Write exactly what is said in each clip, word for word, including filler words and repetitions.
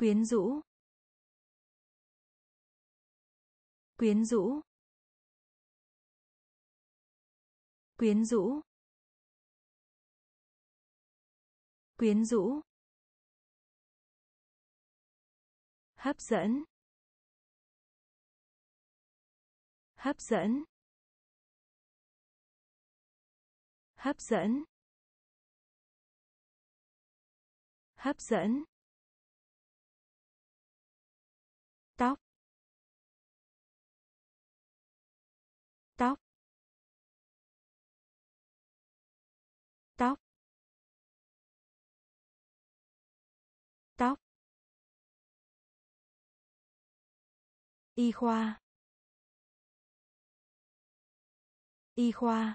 quyến rũ, quyến rũ, quyến rũ, quyến rũ, hấp dẫn, hấp dẫn, hấp dẫn, hấp dẫn, tóc, tóc, tóc, tóc, y khoa, y khoa,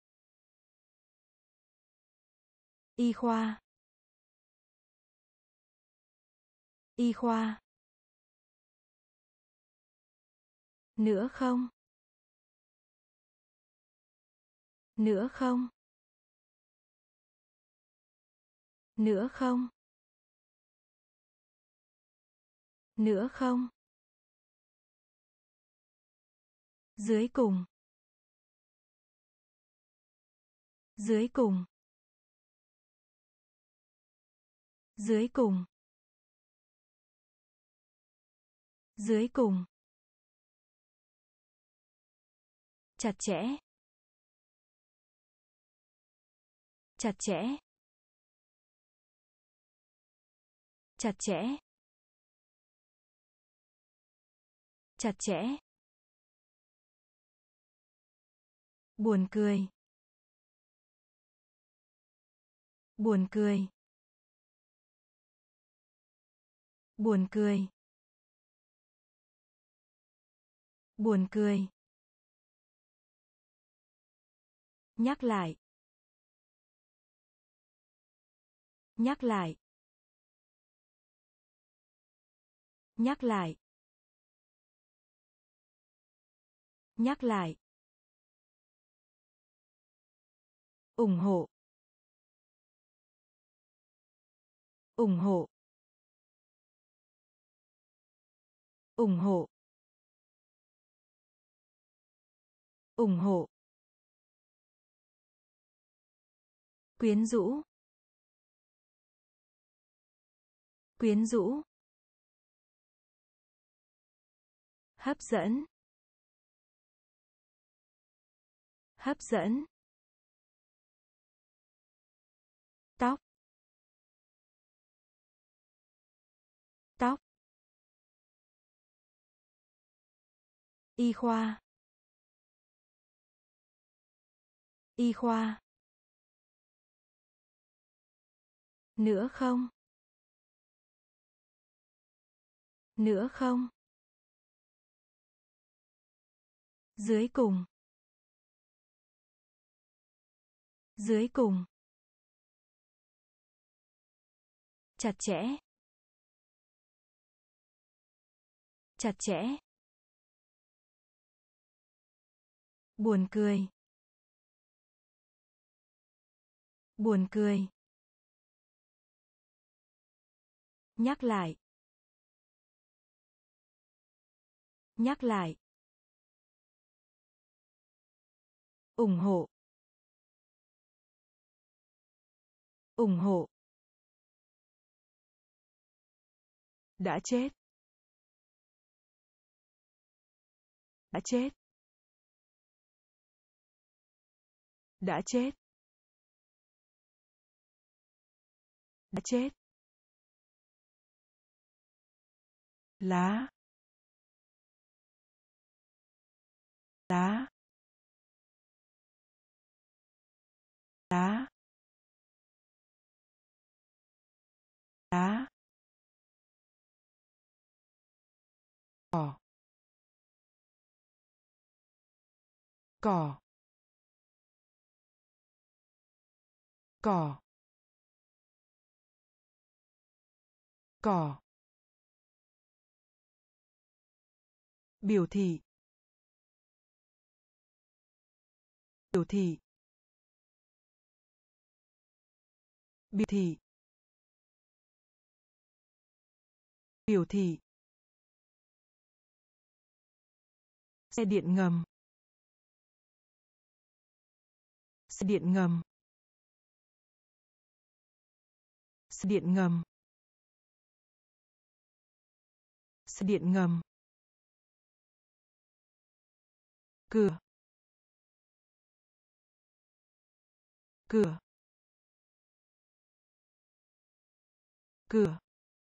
y khoa, y khoa, nữa không, nữa không, nữa không, nữa không, dưới cùng, dưới cùng, dưới cùng, dưới cùng, chặt chẽ, chặt chẽ, chặt chẽ, chặt chẽ, buồn cười, buồn cười, buồn cười, buồn cười, nhắc lại, nhắc lại, nhắc lại, nhắc lại, ủng hộ, ủng hộ, ủng hộ, ủng hộ, quyến rũ, quyến rũ, hấp dẫn, hấp dẫn, tóc, tóc, y khoa, y khoa, nữa không, nữa không, dưới cùng, dưới cùng, chặt chẽ, chặt chẽ, buồn cười, buồn cười, nhắc lại, nhắc lại, ủng hộ, ủng hộ, đã chết, đã chết, đã chết, đã chết, lá, lá, lá, lá, cỏ, cỏ, cỏ, cỏ, biểu thị, biểu thị, biểu thị, Biểu thị. Xe điện ngầm. Xe điện ngầm. Xe điện ngầm. Xe điện ngầm. Cửa. Cửa. Cửa.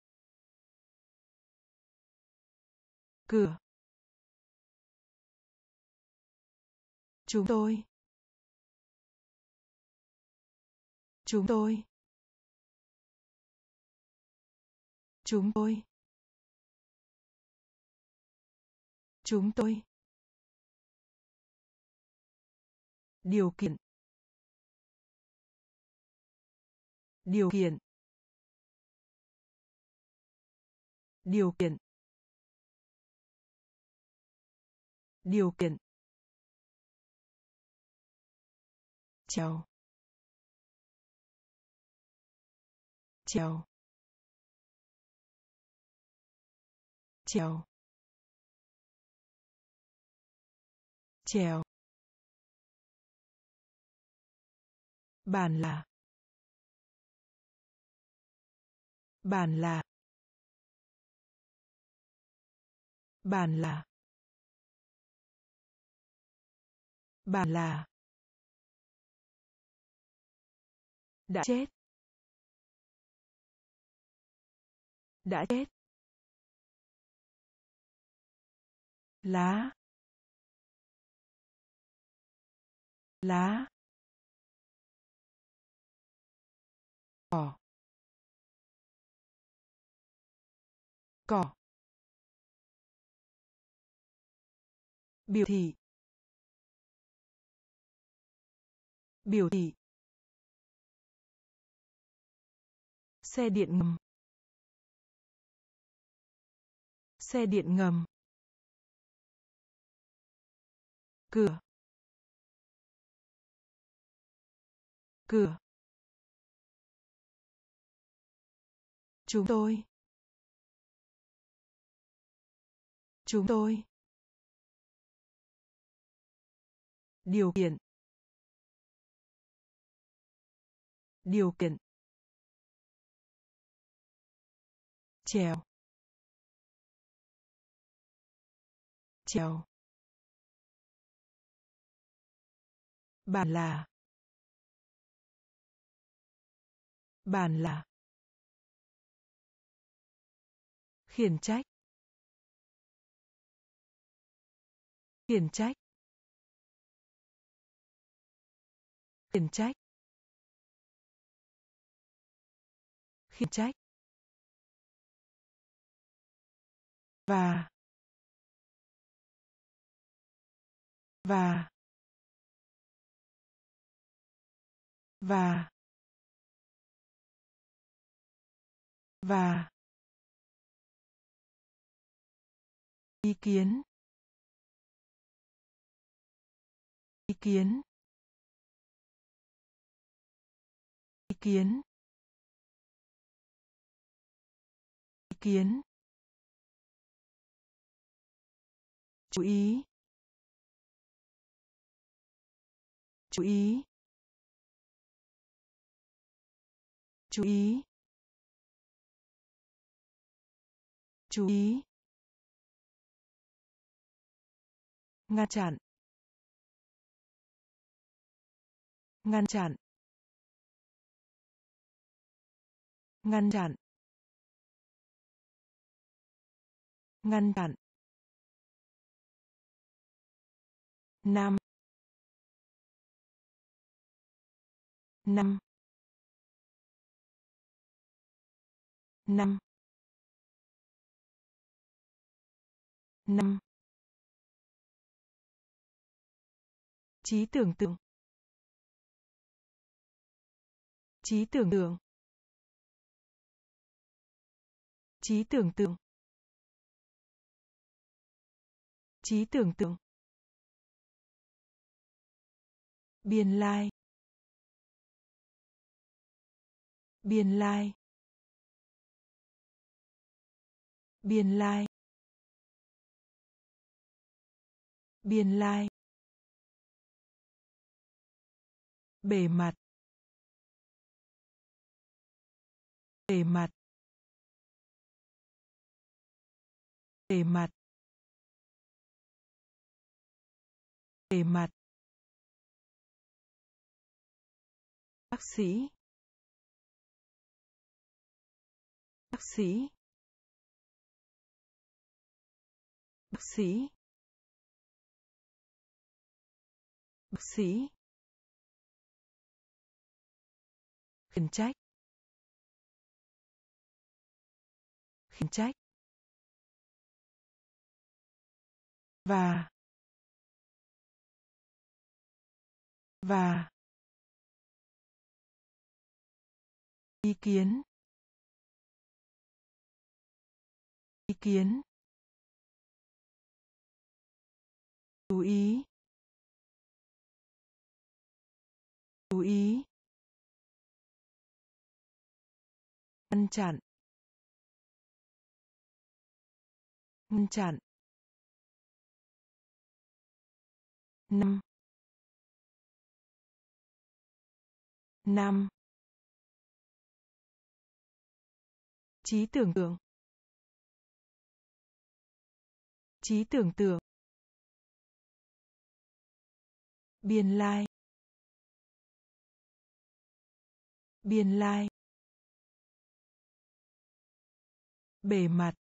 Cửa. Chúng tôi. Chúng tôi. Chúng tôi. Chúng tôi. Điều kiện. Điều kiện. Điều kiện. Điều kiện. Trèo. Trèo. Trèo. Trèo. Bàn là. Bàn là. Bàn là. Bàn là. Đã chết. Đã chết. Lá. Lá. Cỏ. Cỏ. Biểu thị. Biểu thị. Xe điện ngầm. Xe điện ngầm. Cửa. Cửa. Chúng tôi. Chúng tôi. Điều kiện. Điều kiện. Trèo. Trèo. Bàn là. Bàn là. Khiển trách. Khiển trách. Khiển trách. Khiển trách. Và. Và. Và. Và. Ý kiến. Ý kiến. Ý kiến. Ý kiến. Chú ý. Chú ý. Chú ý. Chú ý. Ngăn chặn. Ngăn chặn. Ngăn chặn. Ngăn chặn. Năm. Năm. Năm. Năm. Trí tưởng tượng. Trí tưởng tượng. Trí tưởng tượng. Trí tưởng tượng. Biên lai. Biên lai. Biên lai. Biên lai. Bề mặt. Bề mặt. Bề mặt. Bề mặt. Bác sĩ. Bác sĩ. Bác sĩ. Bác sĩ. Khiển trách. Khiển trách. Và. Và. Ý kiến. Ý kiến. Chú ý. Chú ý. Ngăn chặn. Ngăn chặn. Năm. Năm. Trí tưởng tượng. Trí tưởng tượng. Biên lai. Biên lai. Bề mặt.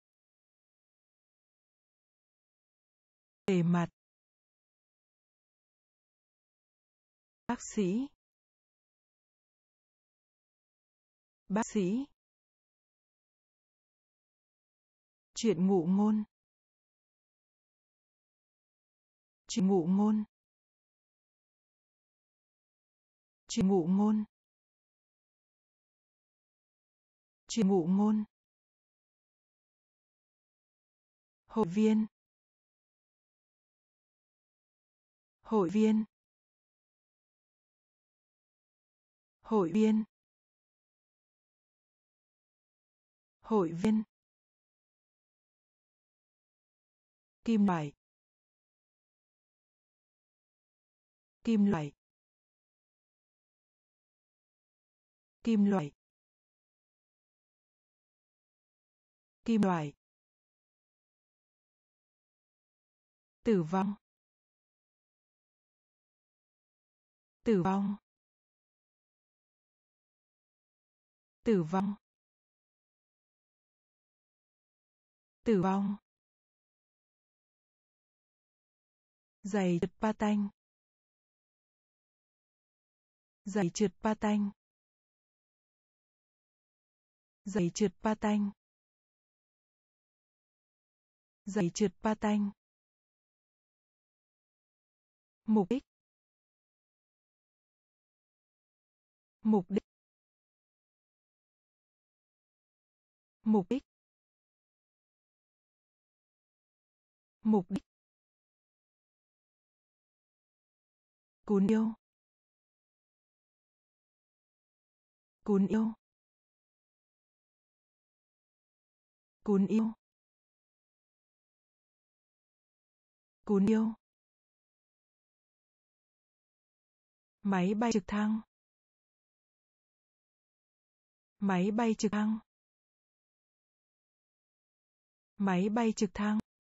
Bề mặt. Bác sĩ. Bác sĩ. Chuyện ngụ ngôn. Chuyện ngụ ngôn. Chuyện ngụ ngôn. Chuyện ngụ ngôn. Hội viên. Hội viên. Hội viên. Hội viên. Kim loại. Kim loại. Kim loại. Kim loại. Tử vong. Tử vong. Tử vong. Tử vong. Giày trượt patin. Giày trượt patin. Giày trượt patin. Giày trượt patin. Mục đích. Mục đích. Mục đích. Mục đích. Cún yêu. Cún yêu. Cún yêu. Cún yêu. Máy bay trực thăng. Máy bay trực thăng. Máy bay trực thăng.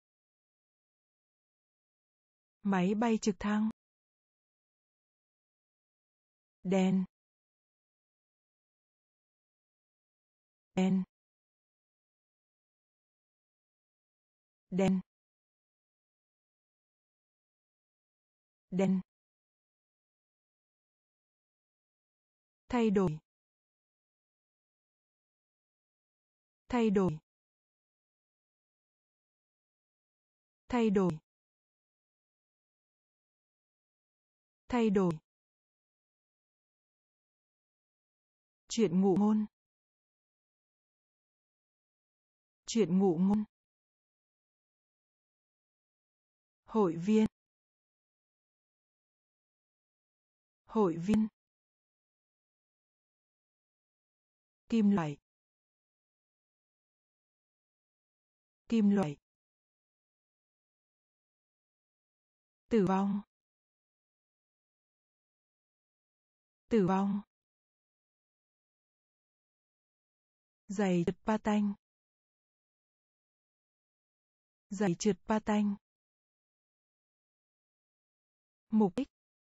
Máy bay trực thăng. Đèn. Đèn. Đèn. Đèn. Thay đổi. Thay đổi. Thay đổi. Thay đổi. Chuyện ngụ ngôn. Chuyện ngụ ngôn. Hội viên. Hội viên. Kim loại. Kim loại. Tử vong. Tử vong. Giày trượt patin. Giày trượt patin. Mục đích.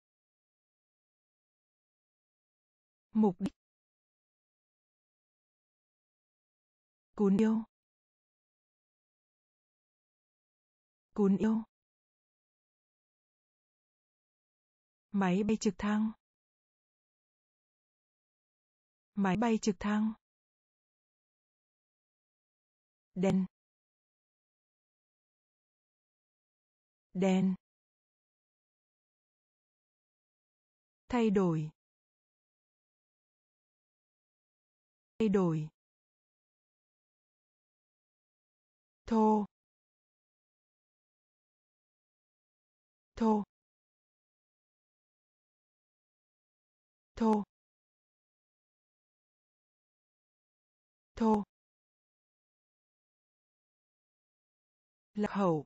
Mục đích. Cún yêu. Cún yêu. Máy bay trực thăng. Máy bay trực thăng. Đen. Đen. Thay đổi. Thay đổi. Thô. Thô. Thô. Thô. Lạc hậu.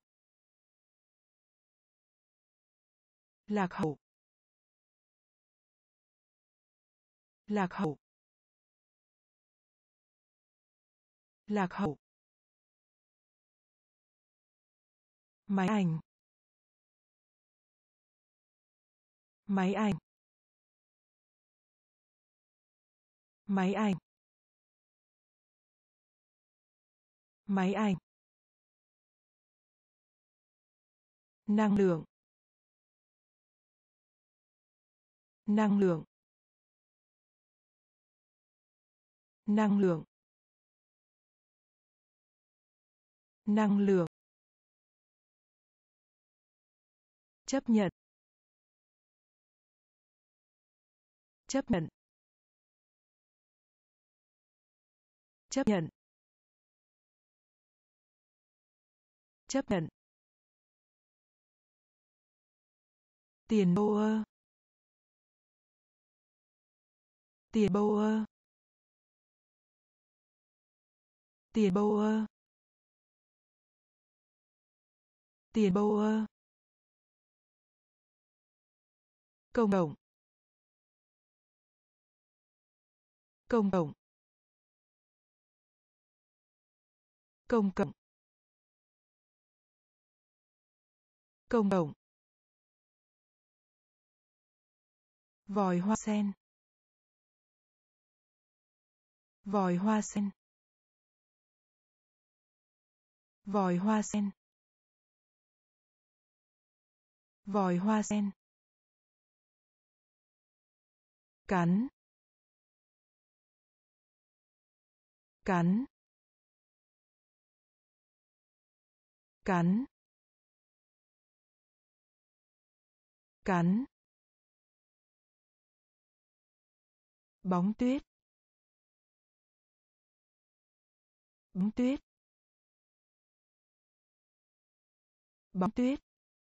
Lạc hậu. Lạc hậu. Lạc hậu. Máy ảnh. Máy ảnh. Máy ảnh. Máy ảnh. Năng lượng. Năng lượng. Năng lượng. Năng lượng. Chấp nhận. Chấp nhận. Chấp nhận. Chấp nhận. Tiền đô ơ. Tiền bô ơ. Tiền bô ơ. Tiền bô ơ. Công cộng. Công cộng. Công cộng. Công cộng. Vòi hoa sen. Vòi hoa sen. Vòi hoa sen. Vòi hoa sen. Cắn. Cắn. Cắn. Cắn. Bóng tuyết. Bóng tuyết. Bóng tuyết.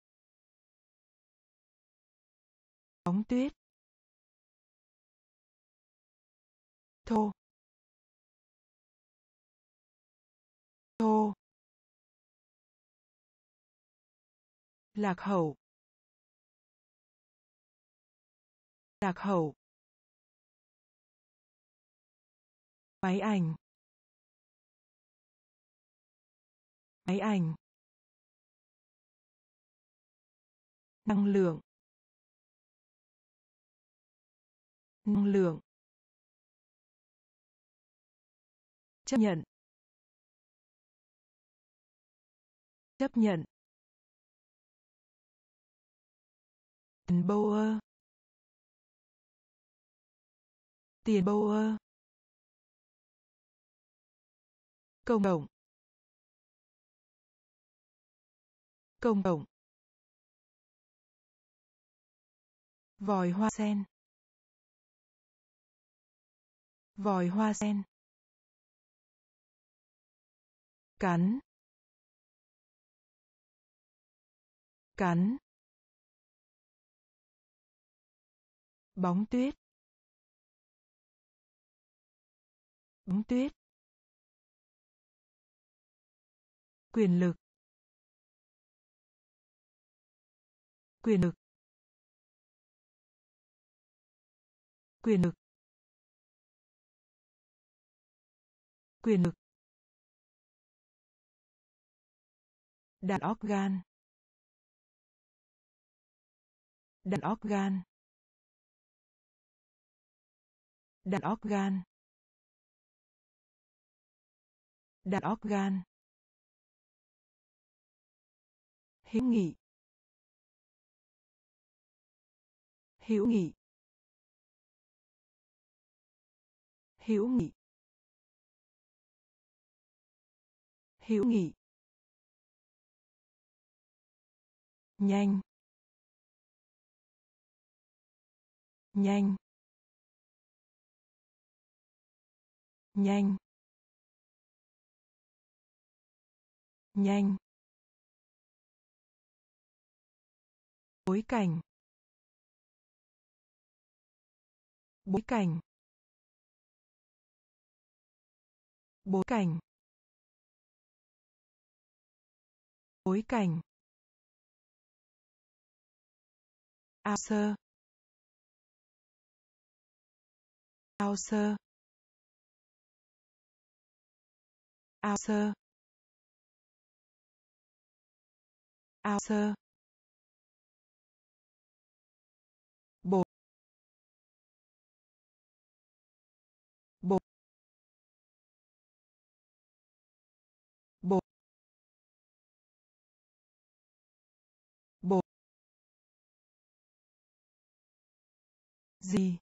Bóng tuyết. Thô. Thô. Lạc hậu. Lạc hậu. Máy ảnh. Máy ảnh. Năng lượng. Năng lượng. Chấp nhận. Chấp nhận. Tiền bô ơ. Tiền bô ơ. Công cộng. Công cộng. Vòi hoa sen. Vòi hoa sen. Cắn. Cắn. Bóng tuyết. Bóng tuyết. Quyền lực. Quyền lực. Quyền lực. Quyền lực. Đàn óc gan. Đàn óc gan. Đàn óc gan. Đàn óc gan. Hữu nghị. Hữu nghị. Hữu nghị. Hữu nghị. Nhanh. Nhanh. Nhanh. Nhanh. Bối cảnh. Bối cảnh. Bối cảnh. Bối cảnh. Ao sơ. Ao sơ. Ao sơ. Ao sơ. Bột. Bột. Bột. Bột. Gì.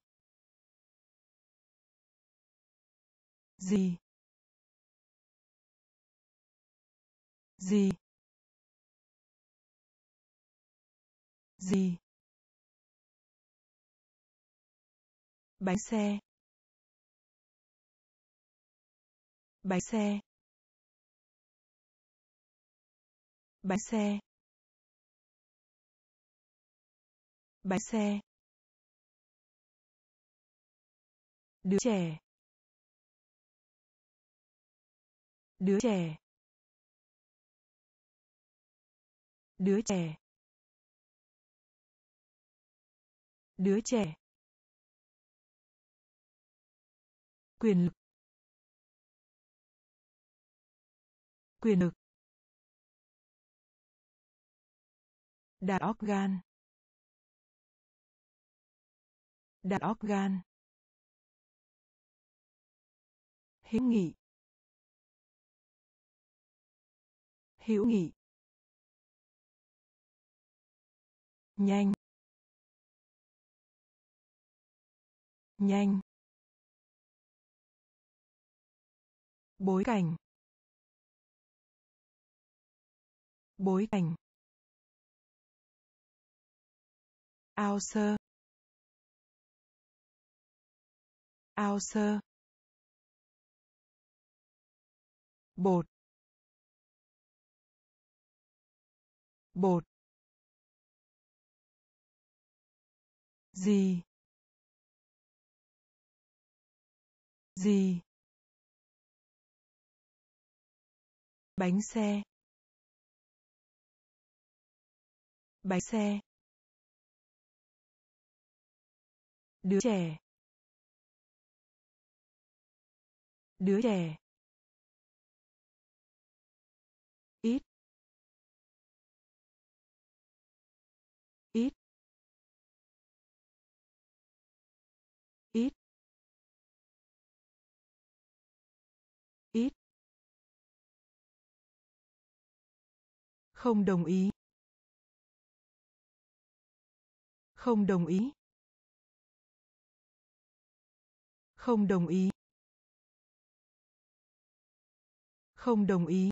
Gì. Gì. Gì. Bánh xe. Bánh xe. Bánh xe. Bánh xe. Đứa trẻ. Đứa trẻ. Đứa trẻ. Đứa trẻ. Quyền lực. Quyền lực. Đàn óc gan. Đàn óc gan. Hữu nghị. Hữu nghị. Nhanh. Nhanh. Bối cảnh. Bối cảnh. Ao sơ. Ao sơ. Bột. Bột. Gì. Gì. Bánh xe. Bánh xe. Đứa trẻ. Đứa trẻ. Ít. Ít. Ít. Ít. Không đồng ý. Không đồng ý. Không đồng ý. Không đồng ý.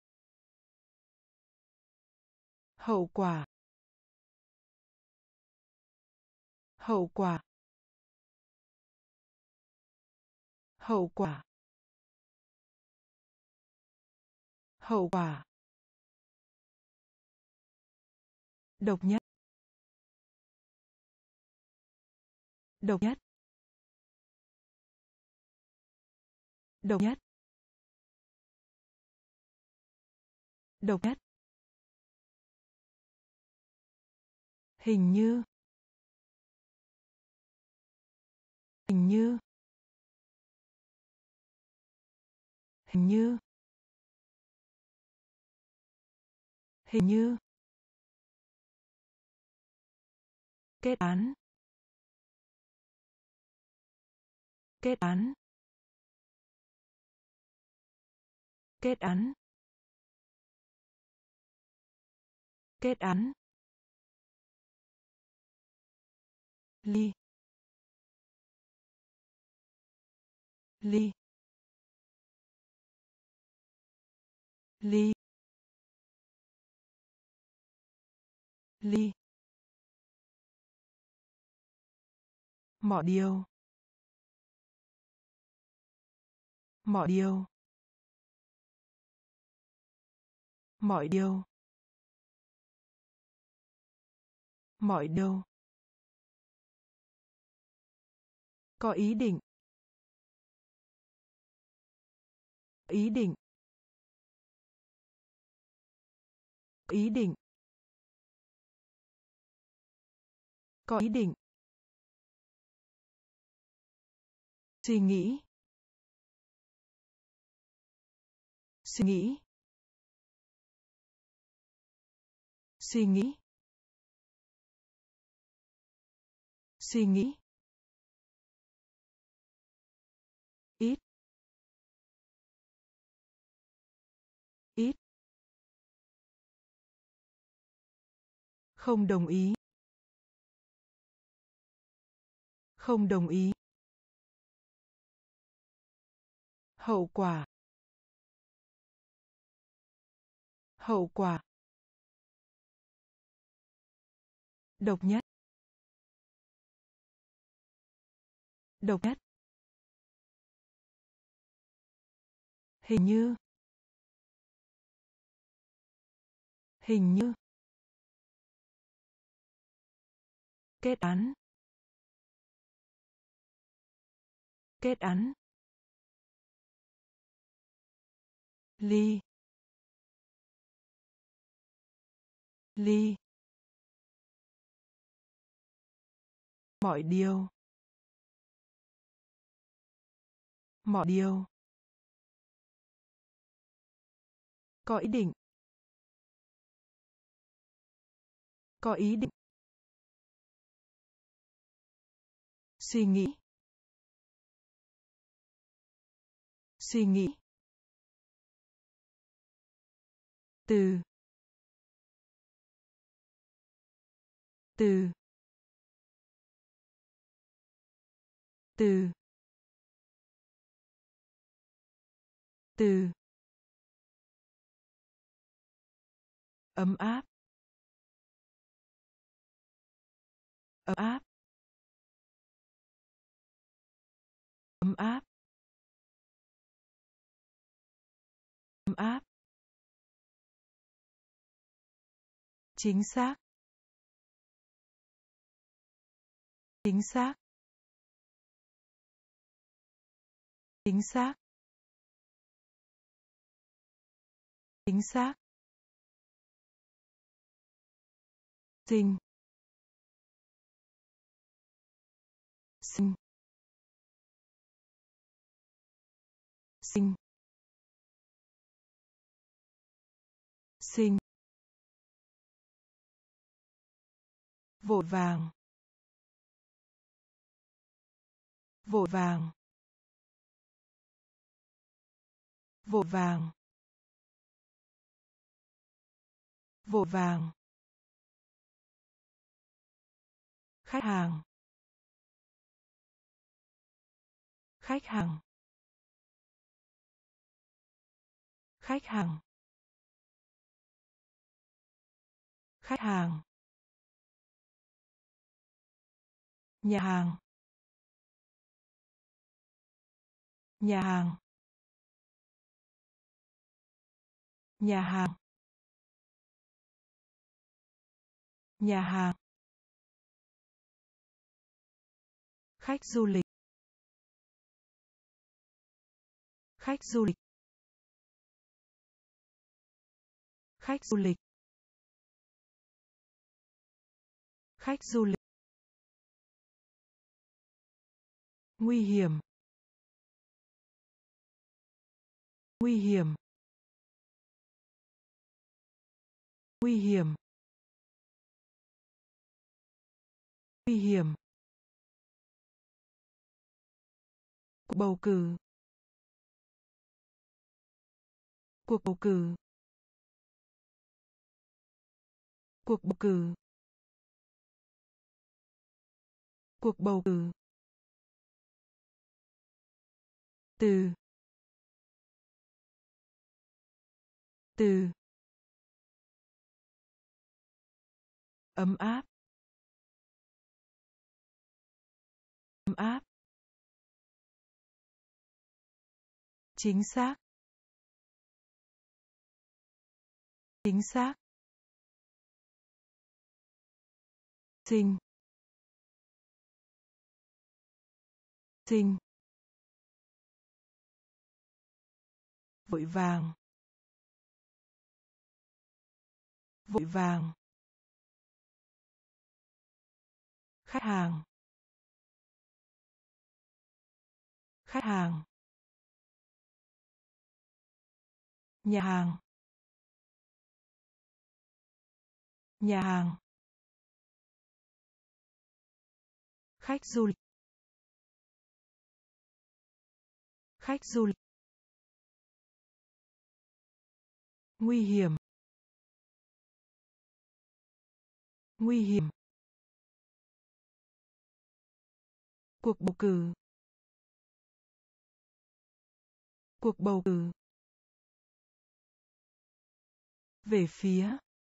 Hậu quả. Hậu quả. Hậu quả. Hậu quả. Độc nhất. Độc nhất. Độc nhất. Độc nhất. Hình như. Hình như. Hình như. Hình như. Kết án. Kết án. Kết án. Kết án. Ly. Ly. Ly. Ly. Mọi điều. Mọi điều. Mọi điều. Mọi điều. Có ý định. Ý định. Ý định. Có ý định. Suy nghĩ. Suy nghĩ. Suy nghĩ. Suy nghĩ. Ít. Ít. Không đồng ý. Không đồng ý. Hậu quả. Hậu quả. Độc nhất. Độc nhất. Hình như. Hình như. Kết án. Kết án. Ly. Ly. Mọi điều. Mọi điều. Có ý định. Có ý định. Suy nghĩ. Suy nghĩ. Từ. Từ. Từ. Từ. Ấm áp. Ấm áp. Ấm áp. Ấm áp. Chính xác. Chính xác. Chính xác. Chính xác. Sinh. Sinh. Sinh. Sinh. Vội vàng. Vội vàng. Vội vàng. Vội vàng. Khách hàng. Khách hàng. Khách hàng. Khách hàng. Nhà hàng. Nhà hàng. Nhà hàng. Nhà hàng. Khách du lịch. Khách du lịch. Khách du lịch. Khách du lịch. Nguy hiểm. Nguy hiểm. Nguy hiểm. Nguy hiểm. Cuộc bầu cử. Cuộc bầu cử. Cuộc bầu cử. Cuộc bầu cử. Từ. Từ. Ấm áp. Ấm áp. Chính xác. Chính xác. Sinh. Sinh. Vội vàng. Vội vàng. Khách hàng. Khách hàng. Nhà hàng. Nhà hàng. Khách du lịch. Khách du lịch. Nguy hiểm. Nguy hiểm. Cuộc bầu cử. Cuộc bầu cử. Về phía.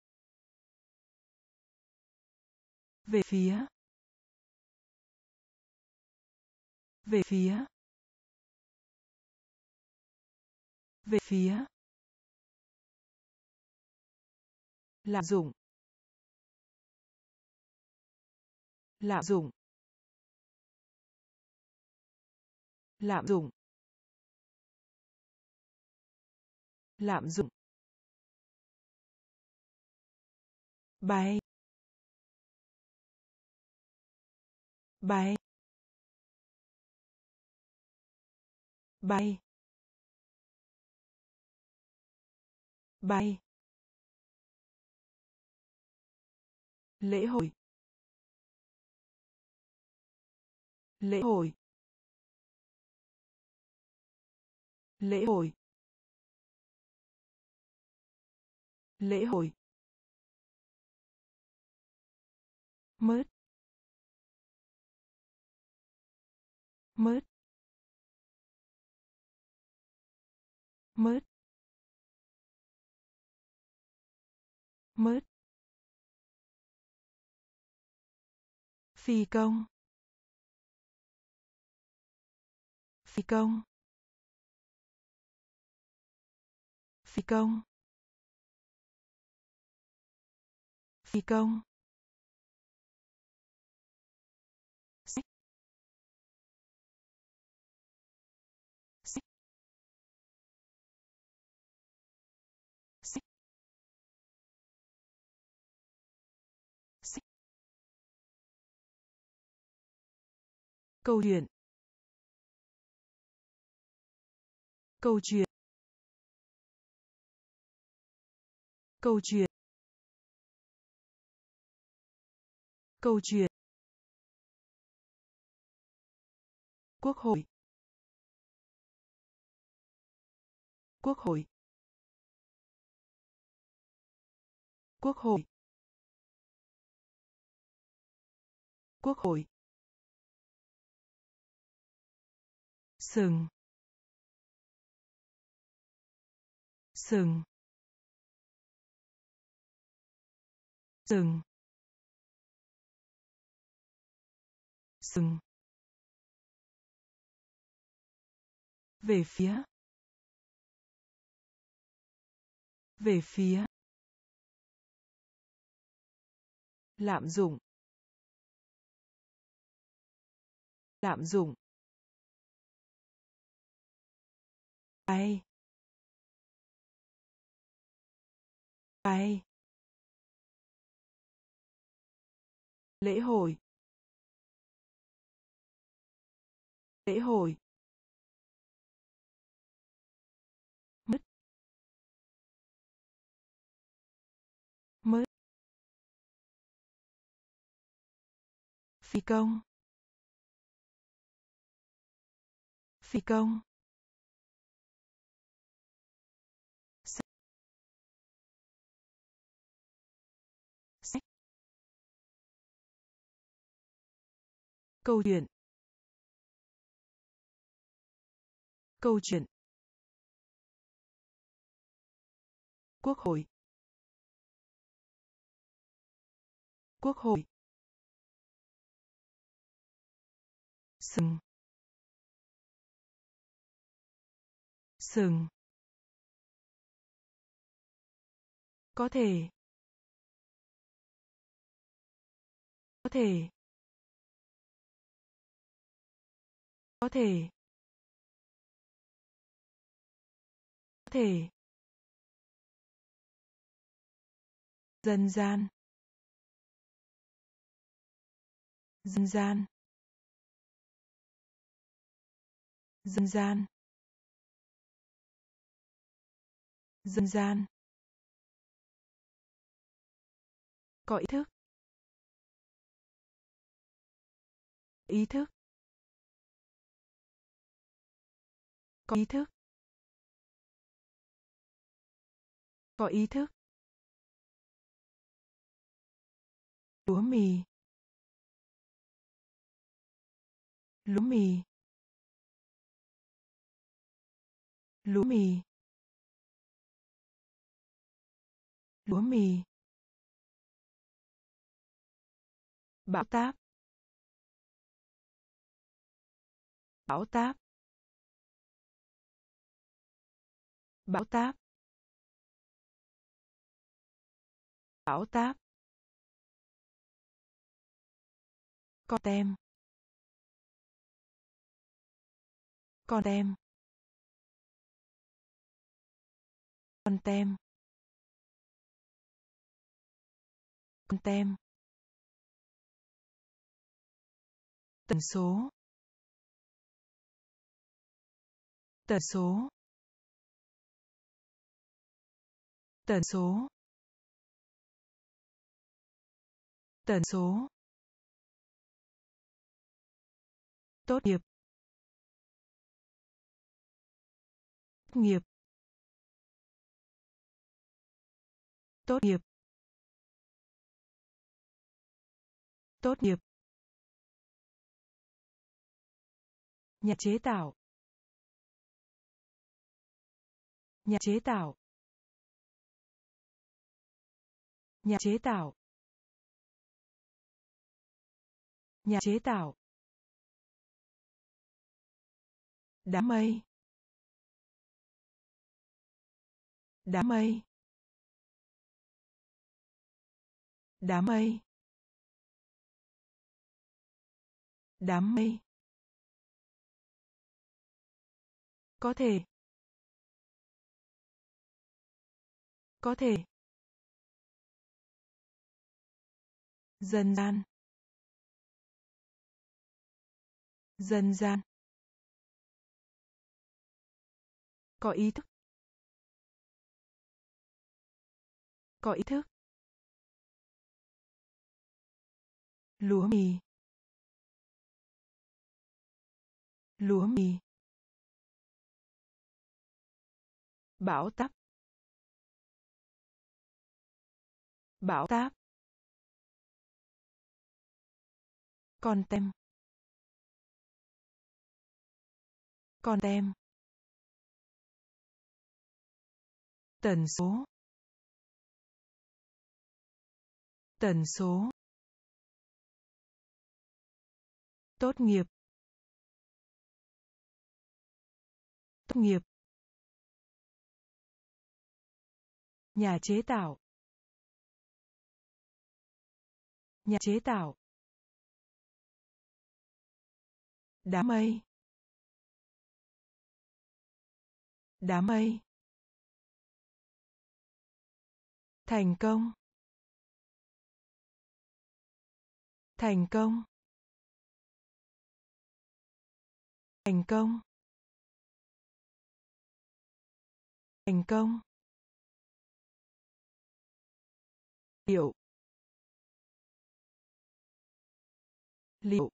Về phía. Về phía. Về phía. Lạm dụng. Lạm dụng. Lạm dụng. Lạm dụng. Bay. Bay. Bay. Bay. Lễ hội. Lễ hội. Lễ hội. Lễ hội. Mớt. Mớt. Mớt. Mớt. Phi công. Phi công. Phi công. Phi công. Sách. Sách. Sách. Sách. Câu chuyện. Câu chuyện. Câu chuyện. Câu chuyện. Quốc hội. Quốc hội. Quốc hội. Quốc hội. Sừng. Sừng. Sừng. Sừng. Về phía. Về phía. Lạm dụng. Lạm dụng. Bay. bay, lễ hội, lễ hội, mất, mất, phi công, phi công, sách, sách, câu chuyện, câu chuyện, quốc hội, quốc hội, sừng, sừng, có thể, có thể, có thể, có thể, dân gian, dân gian, dân gian, dân gian, có ý thức, ý thức, có ý thức, có ý thức, lúa mì, lúa mì, lúa mì, lúa mì, bão táp, bão táp, bão táp, bão táp, con tem, con tem, con tem, con tem, tần số, tần số, tần số, tần số, tốt nghiệp, tốt nghiệp, tốt nghiệp, tốt nghiệp, nhà chế tạo, nhà chế tạo, nhà chế tạo, nhà chế tạo, đám mây, đám mây, đám mây, đám mây, có thể, có thể, dân gian, dân gian, có ý thức, có ý thức, lúa mì, lúa mì, bão táp, bão táp, con tem, con tem, tần số, tần số, tốt nghiệp, tốt nghiệp, nhà chế tạo, nhà chế tạo, đám mây, đám mây, Thành công. Thành công. Thành công. Thành công. Liệu. Liệu.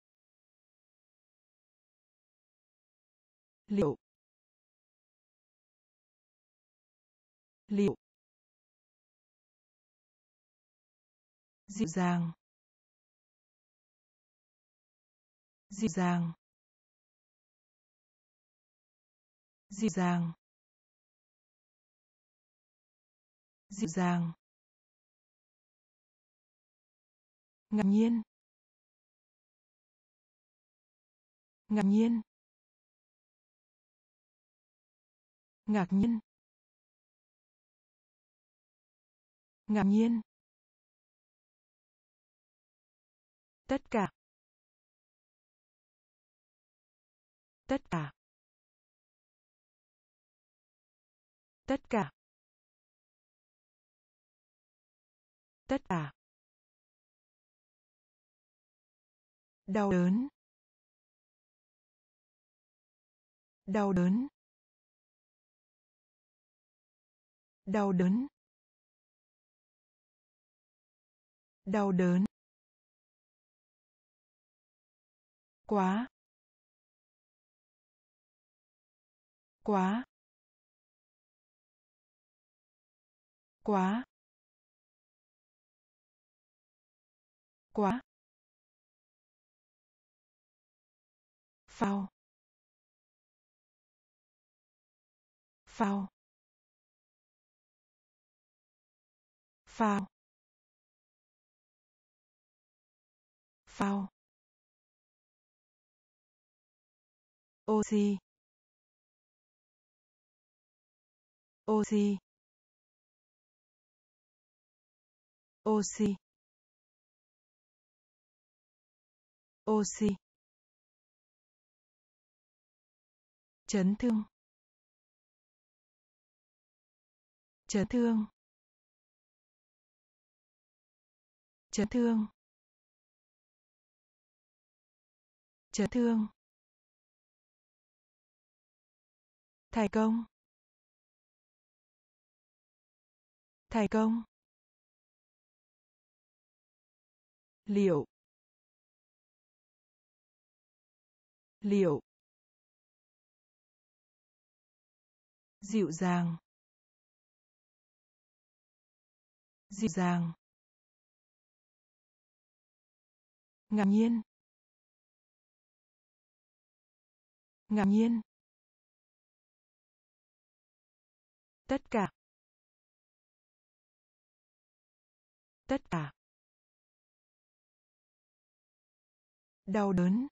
Liệu. Liệu. Dịu dàng. Dịu dàng. Dịu dàng. Dịu dàng. Ngạc nhiên. Ngạc nhiên. Ngạc nhiên. Ngạc nhiên. Tất cả. Tất cả. Tất cả. Tất cả. Đau đớn. Đau đớn. Đau đớn. Đau đớn. Quá. Quá. Quá. Quá. Phao. Phao. Phao. Phao. Oxy. Oxy. Oxy. Oxy. Chấn thương. Chấn thương. Chấn thương. Chấn thương. Thành công. Thành công. Liệu. Liệu. Dịu dàng. Dịu dàng. Ngạc nhiên. Ngạc nhiên. Tất cả. Tất cả. Đau đớn.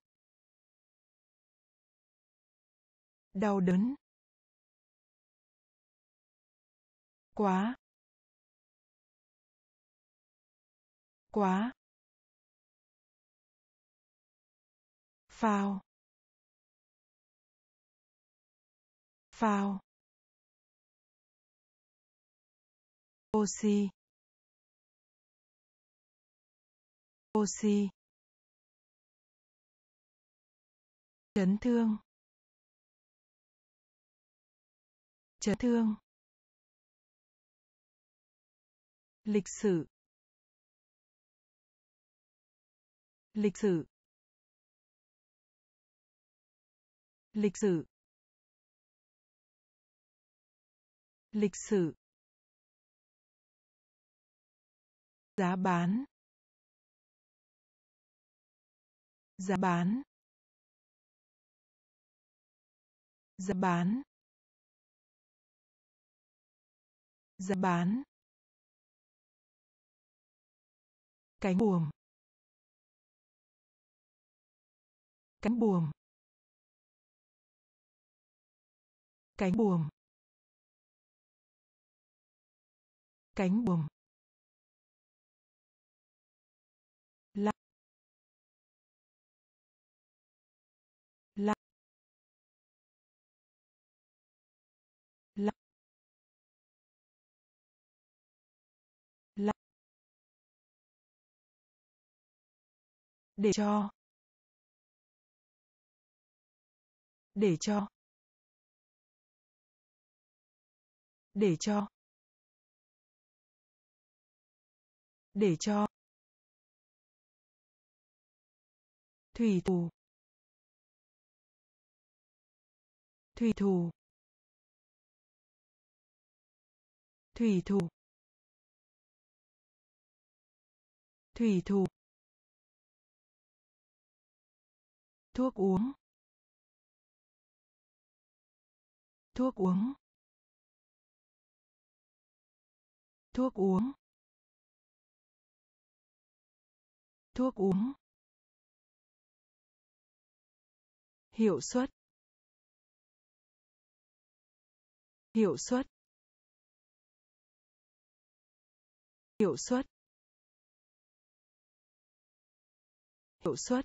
Đau đớn. Quá. Quá. Phao. Phao. Oxy. Oxy. Chấn thương. Chấn thương. Lịch sử. Lịch sử. Lịch sử. Lịch sử. Giá bán. Giá bán. Giá bán. Giá bán. Cánh buồm. Cánh buồm. Cánh buồm. Cánh buồm. Lắc. Lắc. Lắc. Để cho. Để cho. Để cho. Để cho. Thủy thủ. Thủy thủ. Thủy thủ. Thủy thủ. Thuốc uống. Thuốc uống. Thuốc uống. Thuốc uống. Hiệu suất. Hiệu suất. Hiệu suất. Hiệu suất.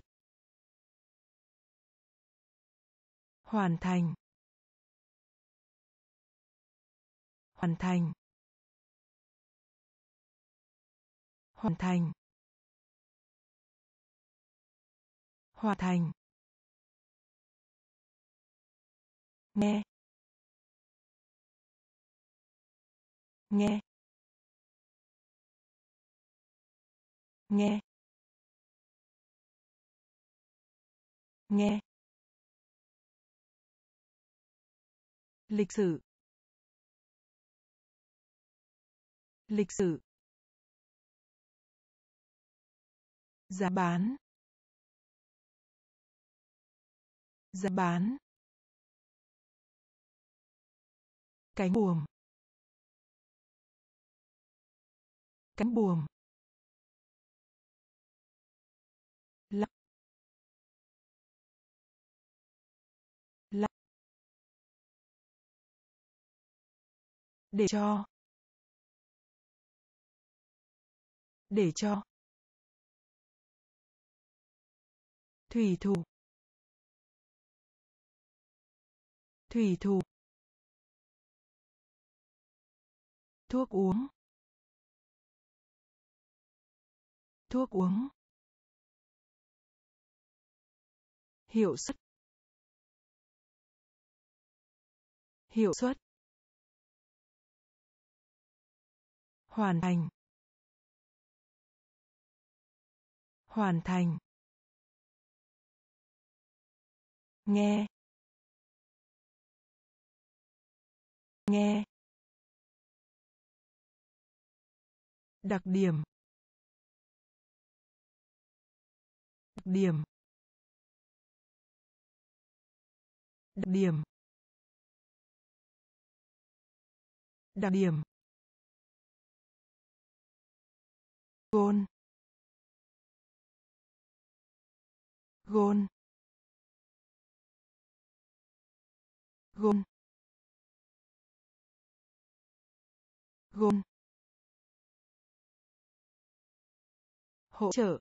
Hoàn thành. Hoàn thành. Hoàn thành. Hoàn thành. Nghe. Nghe. Nghe. Nghe. Lịch sử. Lịch sử. Giá bán. Giá bán. Cánh buồm. Cánh buồm. Lắp. Lắp. Để cho. Để cho. Thủy thủ. Thủy thủ. Thuốc uống. Thuốc uống. Hiệu suất. Hiệu suất. Hoàn thành. Hoàn thành. Nghe. Nghe. Đặc điểm. Đặc điểm. Đặc điểm. Đặc điểm. Gôn. Gôn. Gôn. Gôn. Hỗ trợ.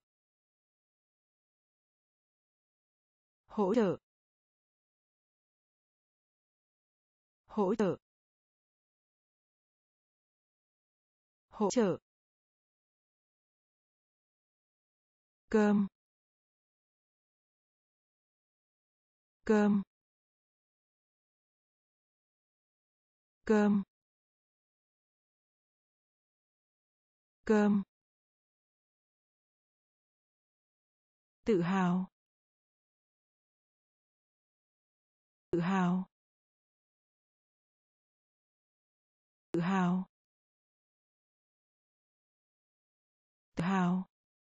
Hỗ trợ. Hỗ trợ. Hỗ trợ. Cơm. Cơm. Cơm. Cơm. Tự hào. Tự hào. Tự hào. Tự hào.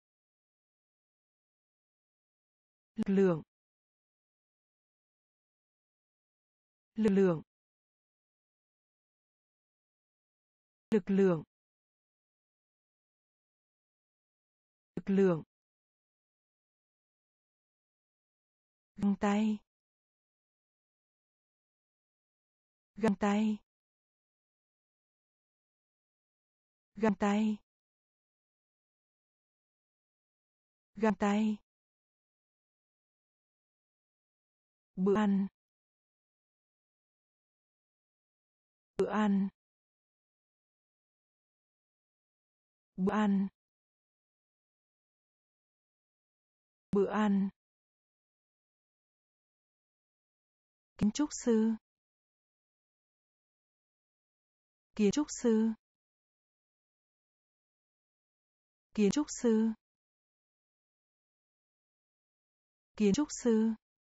Lực lượng. Lực lượng. Lực lượng. Lực lượng. Găng tay. Găng tay. Găng tay. Găng tay. Bữa ăn. Bữa ăn. Bữa ăn. Bữa ăn. Kiến trúc sư. Kiến trúc sư. Kiến trúc sư. Kiến trúc sư.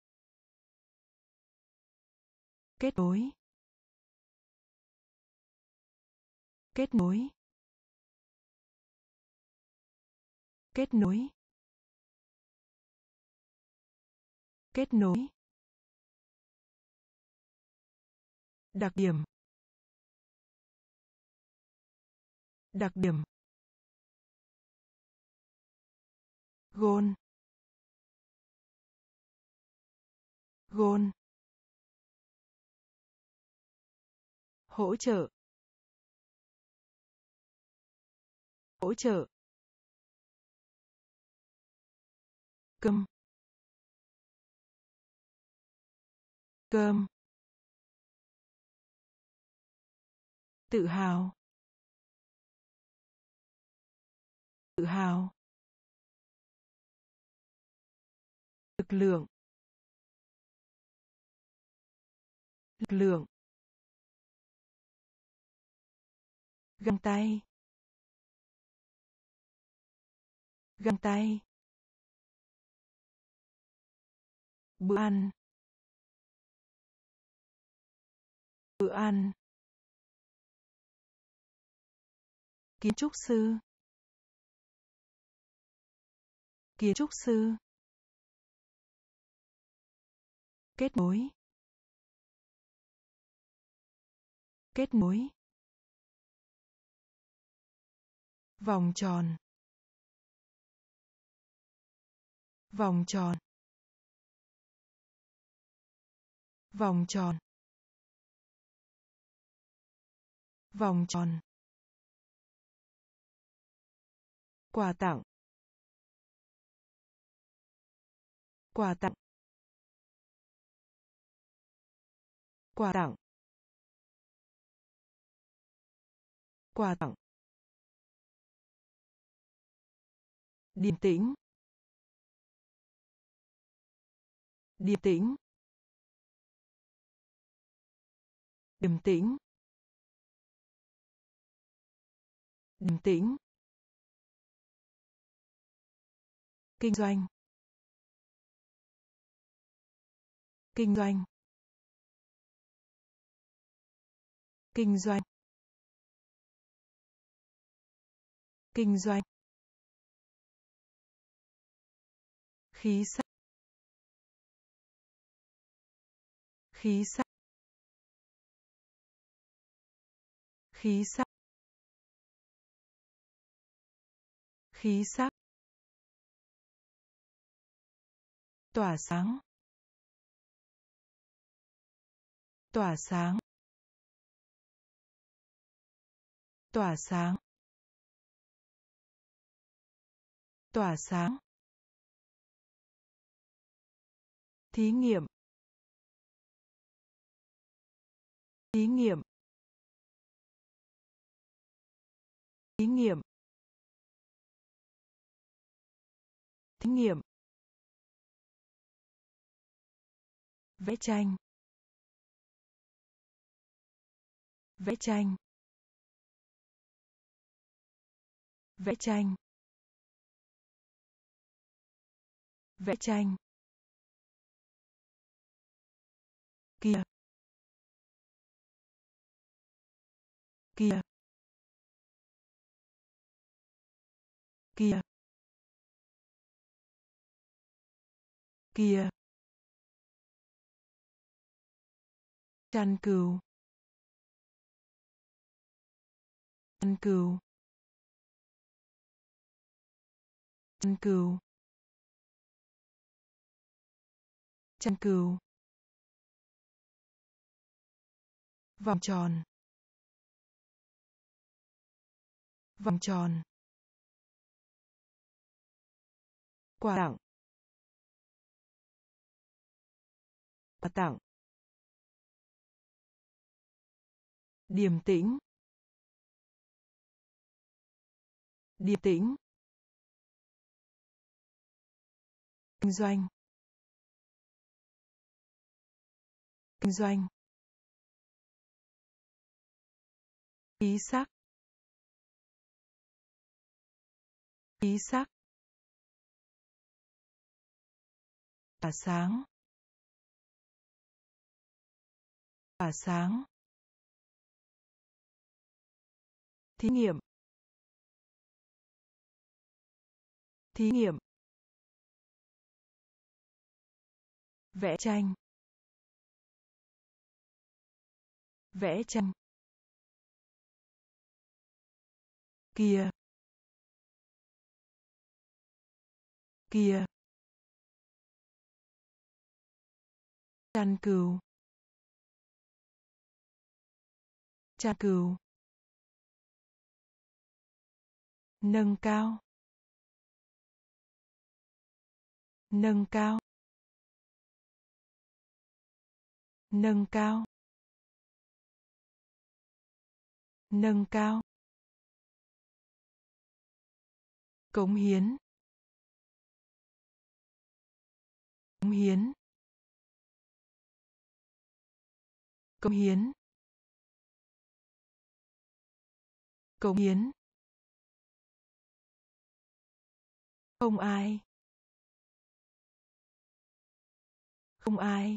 Kết nối. Kết nối. Kết nối. Kết nối. Đặc điểm. Đặc điểm. Gôn. Gôn. Hỗ trợ. Hỗ trợ. Cơm. Cơm. Tự hào. Tự hào. Lực lượng. Lực lượng. Găng tay. Găng tay. Bữa ăn. Bữa ăn. Kiến trúc sư. Kiến trúc sư. Kết nối. Kết nối. Vòng tròn. Vòng tròn. Vòng tròn. Vòng tròn. Quà tặng. Quà tặng. Quà tặng. Quà tặng. Điềm tĩnh. Điềm tĩnh. Điềm tĩnh. Điềm tĩnh. Kinh doanh. Kinh doanh. Kinh doanh. Kinh doanh. Khí sắc. Khí sắc. Khí sắc. Khí sắc. Tỏa sáng. Tỏa sáng. Tỏa sáng. Tỏa sáng. Thí nghiệm. Thí nghiệm. Thí nghiệm. Thí nghiệm. Vẽ tranh. Vẽ tranh. Vẽ tranh. Vẽ tranh. Kia. Kia. Kia. Kia. Chăn cừu. Chăn cừu. Chăn cừu. Chăn cừu. Vòng tròn. Vòng tròn. Quà tặng. Quà tặng. Điềm tĩnh. Điềm tĩnh. kinh doanh, kinh doanh, ý sắc, ý sắc, tỏa sáng, tỏa sáng, thí nghiệm, thí nghiệm, vẽ tranh, vẽ tranh, kia, kia, chăn cừu, chăn cừu, nâng cao, nâng cao, nâng cao, nâng cao, cống hiến, cống hiến, cống hiến, cống hiến, không ai, không ai,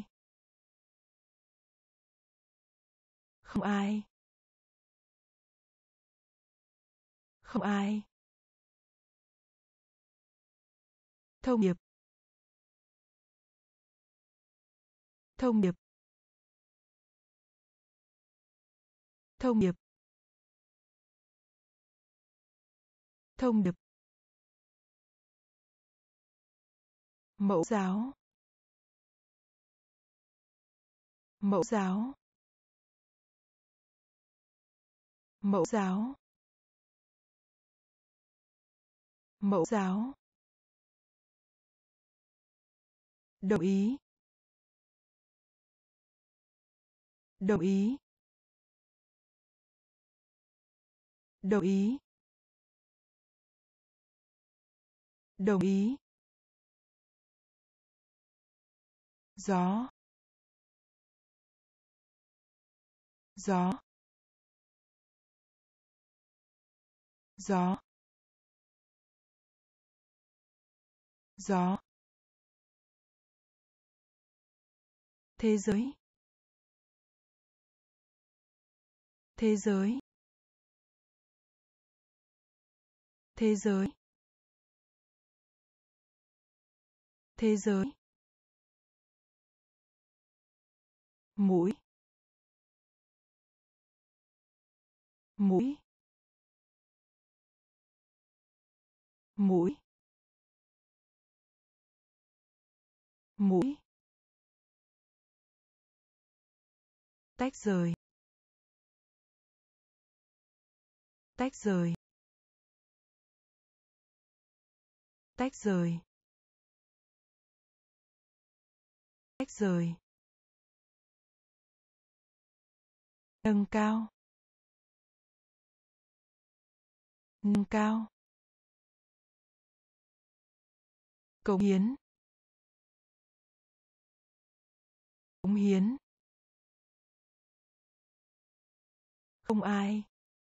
không ai, không ai, thông điệp, thông điệp, thông điệp, thông điệp, mẫu giáo, mẫu giáo, mẫu giáo, mẫu giáo, đồng ý, đồng ý, đồng ý, đồng ý, gió, gió, gió, gió, thế giới, thế giới, thế giới, thế giới, mũi, mũi, mũi, mũi, tách rời, tách rời, tách rời, tách rời, nâng cao, nâng cao, cống hiến, cống hiến, không ai,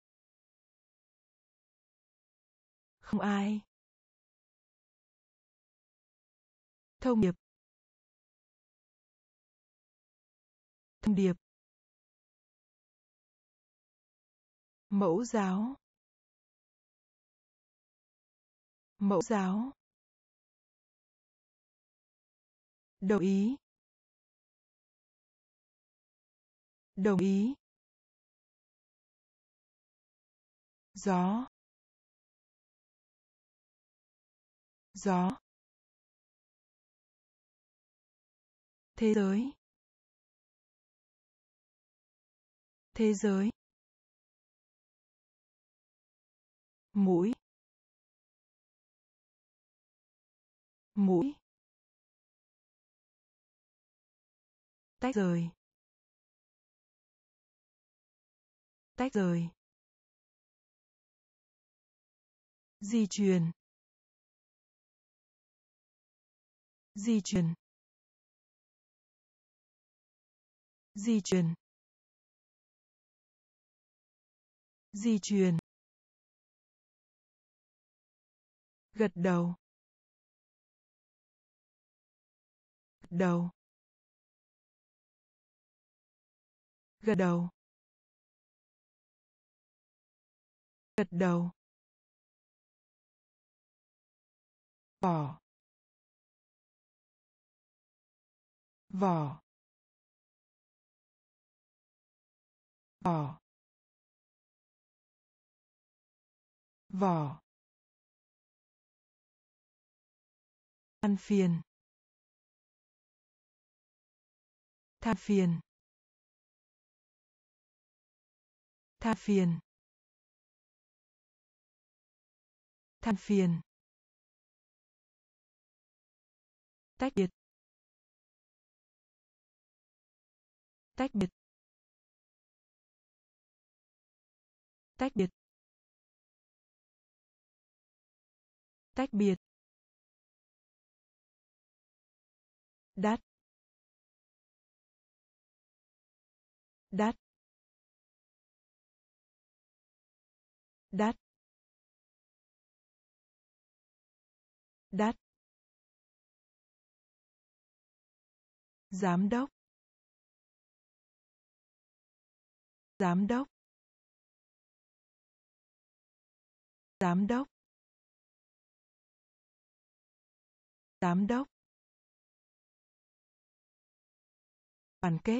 không ai, thông điệp, thông điệp, mẫu giáo, mẫu giáo, đồng ý, đồng ý, gió, gió, thế giới, thế giới, mũi, mũi, tách rời, tách rời, di truyền, di chuyển, di chuyển, di chuyển, gật đầu, gật đầu, gật đầu, gật đầu, vỏ, vỏ, vỏ, vỏ, than phiền, than phiền, than phiền, than phiền, tách biệt, tách biệt, tách biệt, tách biệt, đắt, đắt, đắt, đắt, giám đốc, giám đốc, giám đốc, giám đốc, đoàn kết,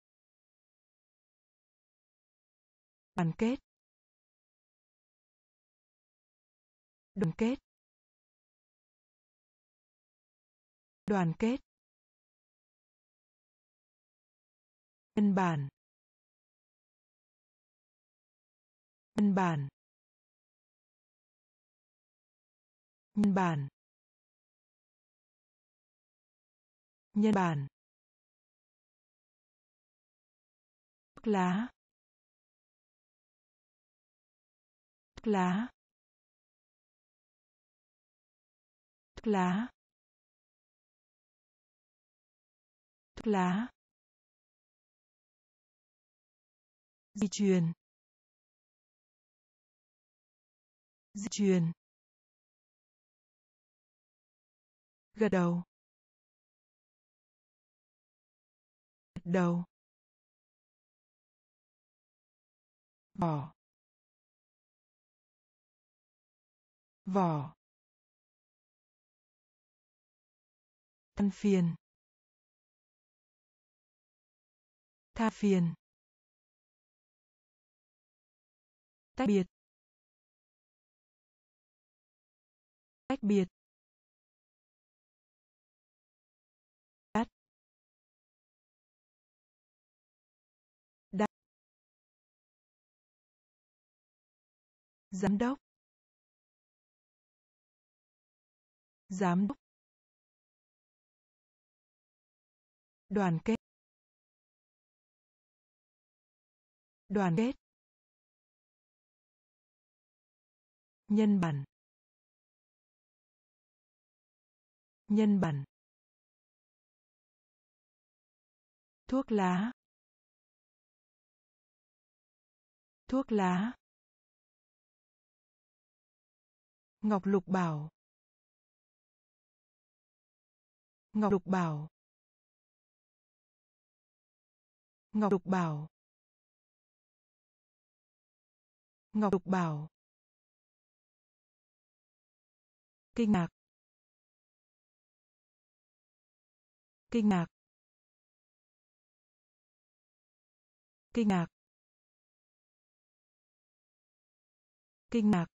đoàn kết, đoàn kết, đoàn kết, nhân bản, nhân bản, nhân bản, nhân bản, thuốc lá, thuốc lá, thuốc lá, thuốc lá, di chuyển, di chuyển, gật đầu, gật đầu, vỏ, vỏ, than phiền, than phiền, tách biệt, tách biệt, đắt, đắt, giám đốc, giám đốc, đoàn kết, đoàn kết, nhân bản, nhân bản, thuốc lá, thuốc lá, ngọc lục bảo, ngọc lục bảo, ngọc lục bảo, ngọc lục bảo, kinh ngạc, kinh ngạc, kinh ngạc, kinh ngạc,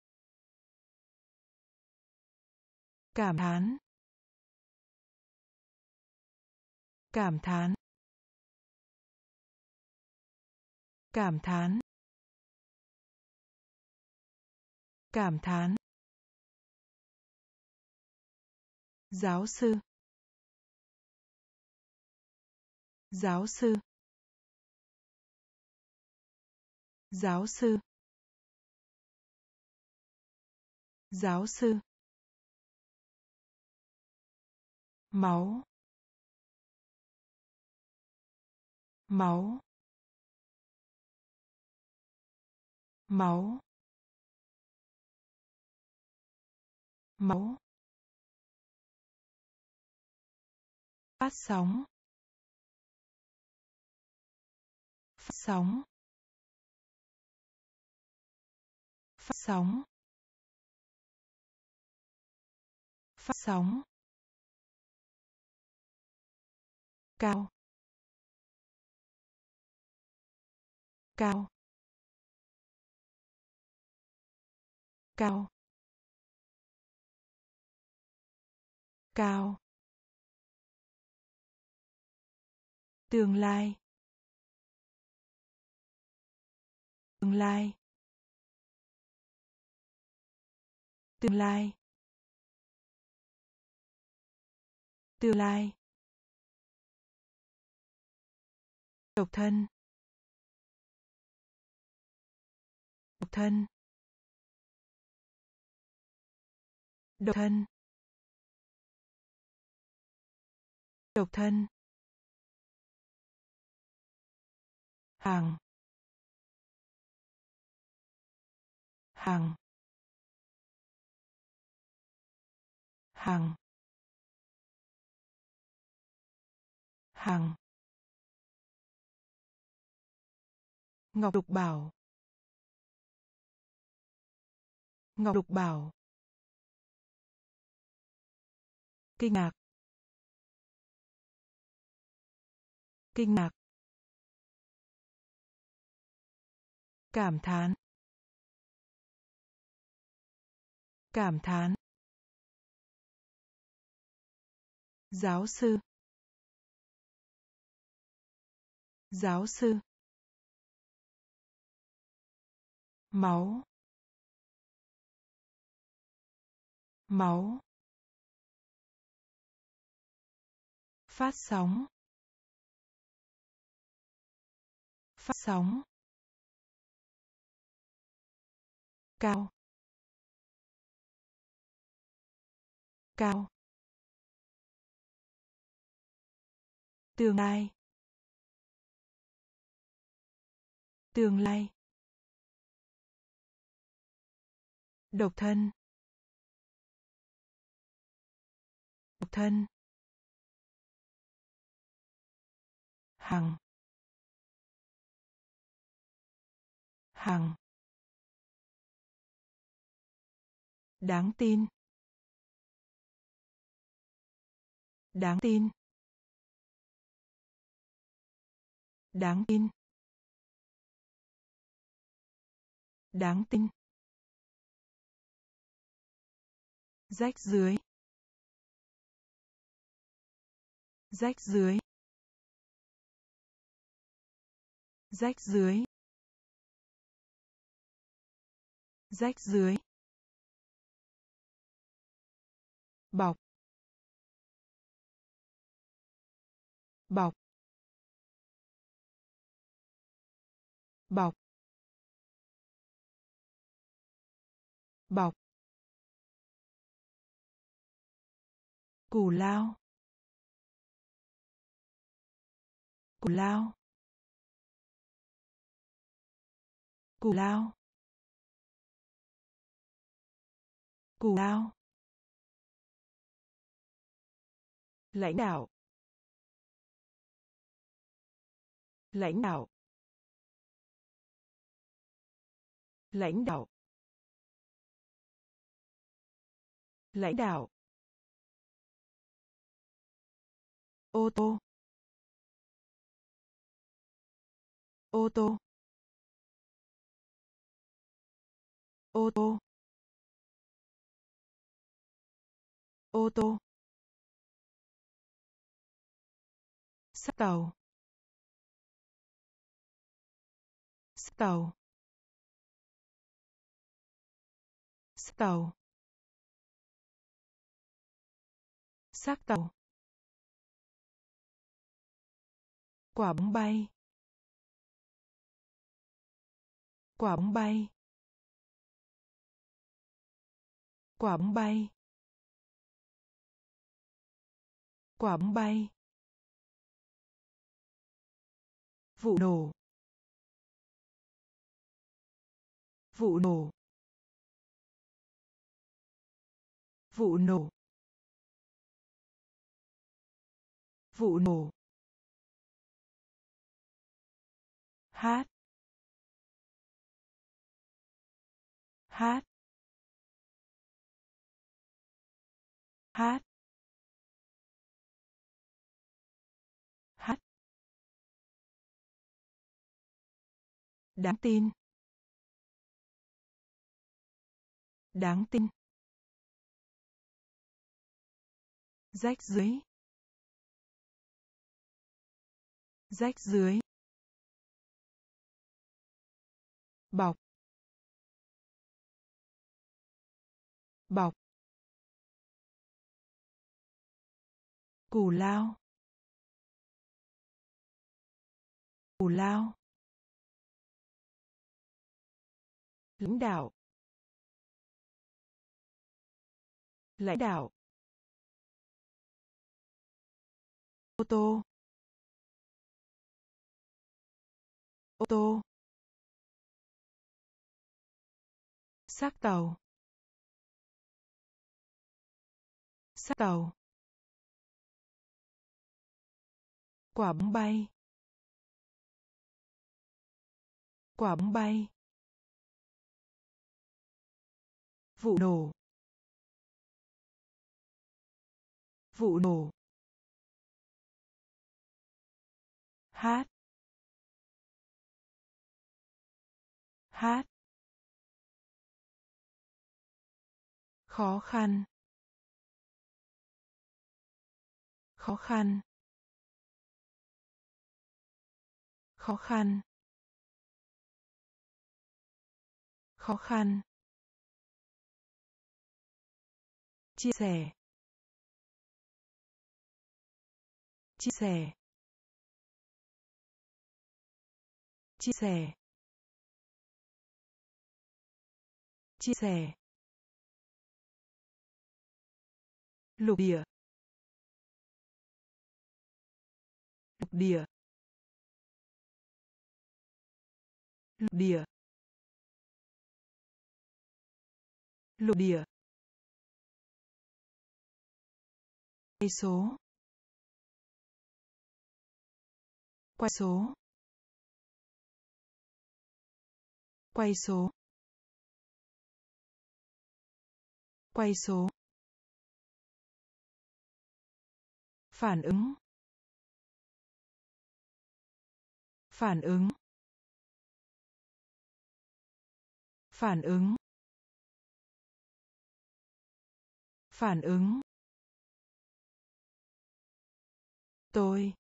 cảm thán, cảm thán, cảm thán, cảm thán, giáo sư, giáo sư, giáo sư, giáo sư, máu, máu, máu, máu, phát sóng, phát sóng, phát sóng, phát sóng, cao, cao, cao, cao, tương lai, tương lai, tương lai, tương lai, độc thân, độc thân, độc thân, độc thân, hàng, hàng, hàng, hàng, Ngọc Lục Bảo, Ngọc Lục Bảo, kinh ngạc, kinh ngạc, cảm thán, cảm thán, giáo sư, giáo sư, máu, máu, phát sóng, phát sóng, cao, cao, tương lai, tương lai, độc thân, độc thân, hàng, hàng, đáng tin, đáng tin, đáng tin, đáng tin, rách rưới, rách rưới, rách rưới, rách rưới, bọc, bọc, bọc, bọc, cù lao, cù lao, cù lao, cù lao, lãnh đạo, lãnh đạo, lãnh đạo, lãnh đạo, ô tô, ô tô, ô tô, ô tô, xác tàu, xác tàu, xác tàu, xác tàu, quả bóng bay, quả bóng bay, quả bóng bay, Quả bóng bay. Vụ nổ. Vụ nổ. Vụ nổ. Vụ nổ. Hát. Hát. Hát. Hát. Đáng tin. Đáng tin. Rách rưới. Rách rưới. Bọc. Bọc. Cù lao. Cù lao. Lãnh đạo. Lãnh đạo. Ô tô. Ô tô. Xác tàu. Xác tàu. Quả bóng bay. Quả bóng bay. Vụ nổ. Vụ nổ. Hát. Hát. Khó khăn. Khó khăn. Khó khăn. Khó khăn. Chia sẻ. Chia sẻ. Chia sẻ. Chia sẻ. Lục địa. Lục địa. Lục địa. Lục địa. Quay số. Quay số. Quay số. Quay số. Phản ứng. Phản ứng. Phản ứng. Phản ứng. Tôi.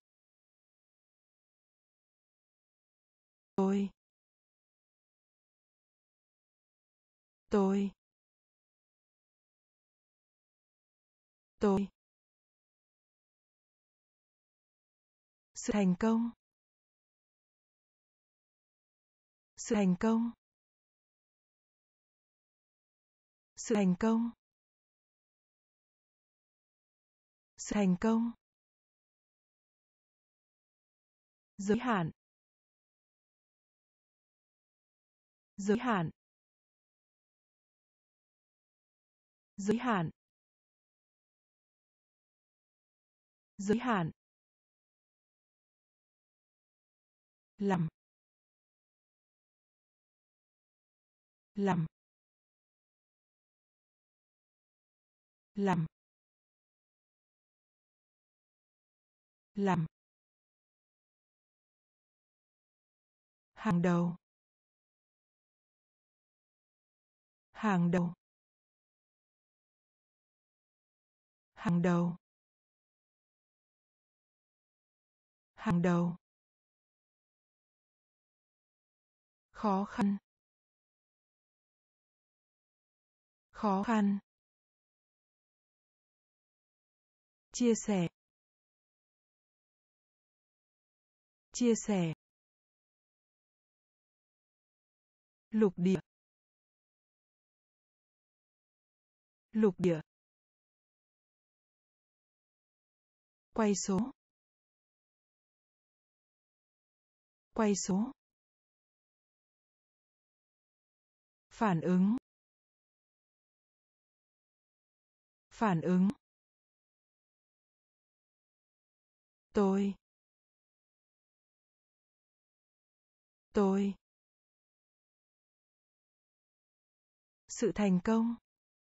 Tôi. Tôi. Tôi. Sự thành công. Sự thành công. Sự thành công. Sự thành công. Giới hạn. Giới hạn. Giới hạn. Giới hạn. Làm. Làm. Làm. Làm. Hàng đầu. Hàng đầu. Hàng đầu. Hàng đầu. Khó khăn. Khó khăn. Chia sẻ. Chia sẻ. Lục địa. Lục địa. Quay số. Quay số. Phản ứng. Phản ứng. Tôi. Tôi. Sự thành công.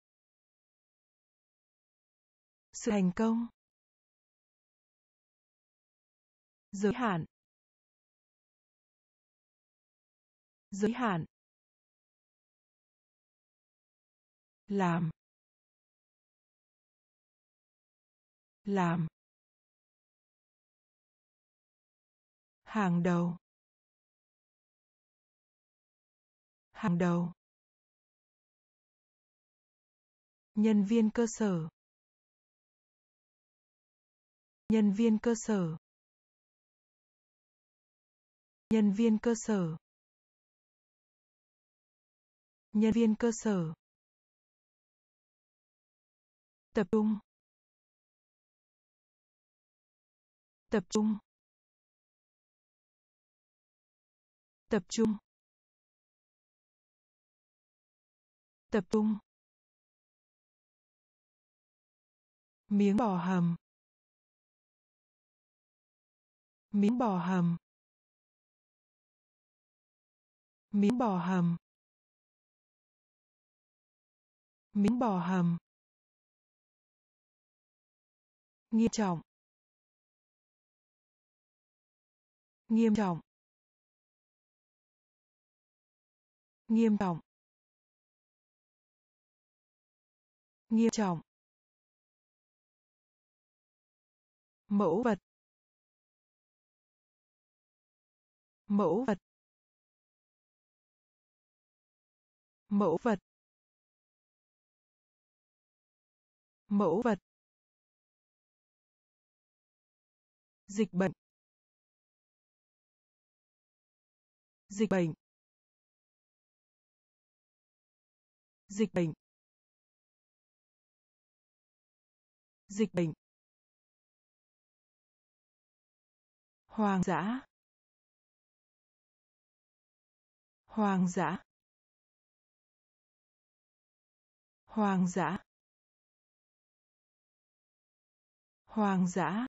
Sự thành công. Giới hạn. Giới hạn. Làm. Làm. Hàng đầu. Hàng đầu. Nhân viên cơ sở. Nhân viên cơ sở. Nhân viên cơ sở. Nhân viên cơ sở. Tập trung. Tập trung. Tập trung. Tập trung. Miếng bò hầm. Miếng bò hầm. Miếng bò hầm. Miếng bò hầm. Nghiêm trọng. Nghiêm trọng. Nghiêm trọng. Nghiêm trọng. Mẫu vật. Mẫu vật. Mẫu vật. Mẫu vật. Dịch bệnh. Dịch bệnh. Dịch bệnh. Dịch bệnh. Hoang dã. Hoang dã. Hoang dã. Hoang dã.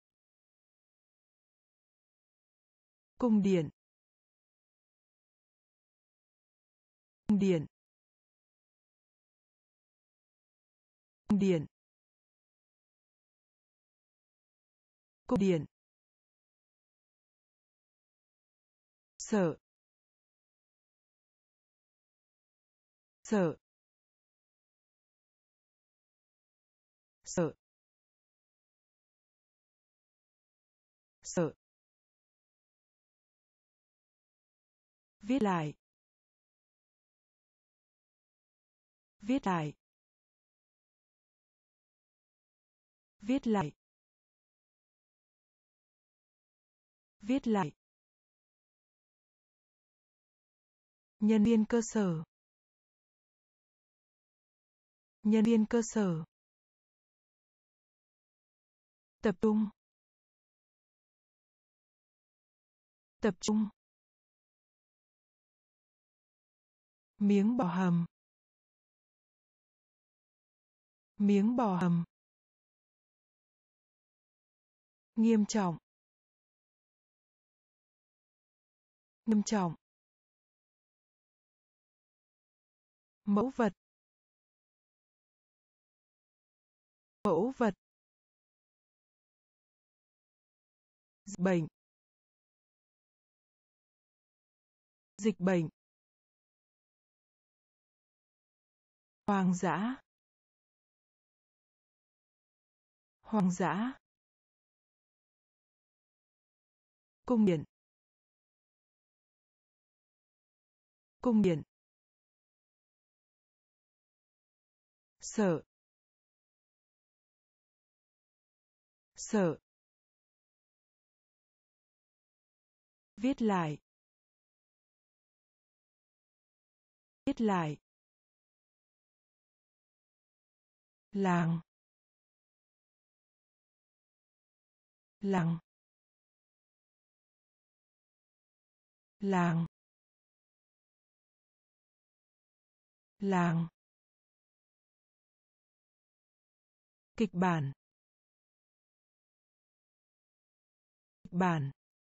Cung điện. Cung điện. Cung điện. Cung điện. Sợ. Sợ. Sợ. Sợ. Viết lại. Viết lại. Viết lại. Viết lại. Nhân viên cơ sở. Nhân viên cơ sở. Tập trung. Tập trung. Miếng bò hầm. Miếng bò hầm. Nghiêm trọng. Nghiêm trọng. Mẫu vật. Mẫu vật. Dịch bệnh. Dịch bệnh. Hoang dã. Hoang dã. Cung điện. Cung điện. Sợ. Sợ. Viết lại. Viết lại. Làng. làng làng làng kịch bản kịch bản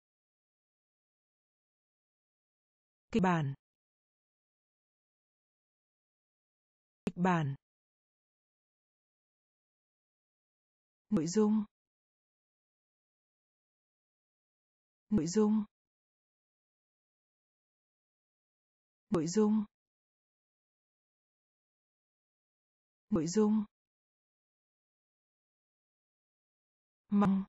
kịch bản kịch bản nội dung nội dung nội dung nội dung mong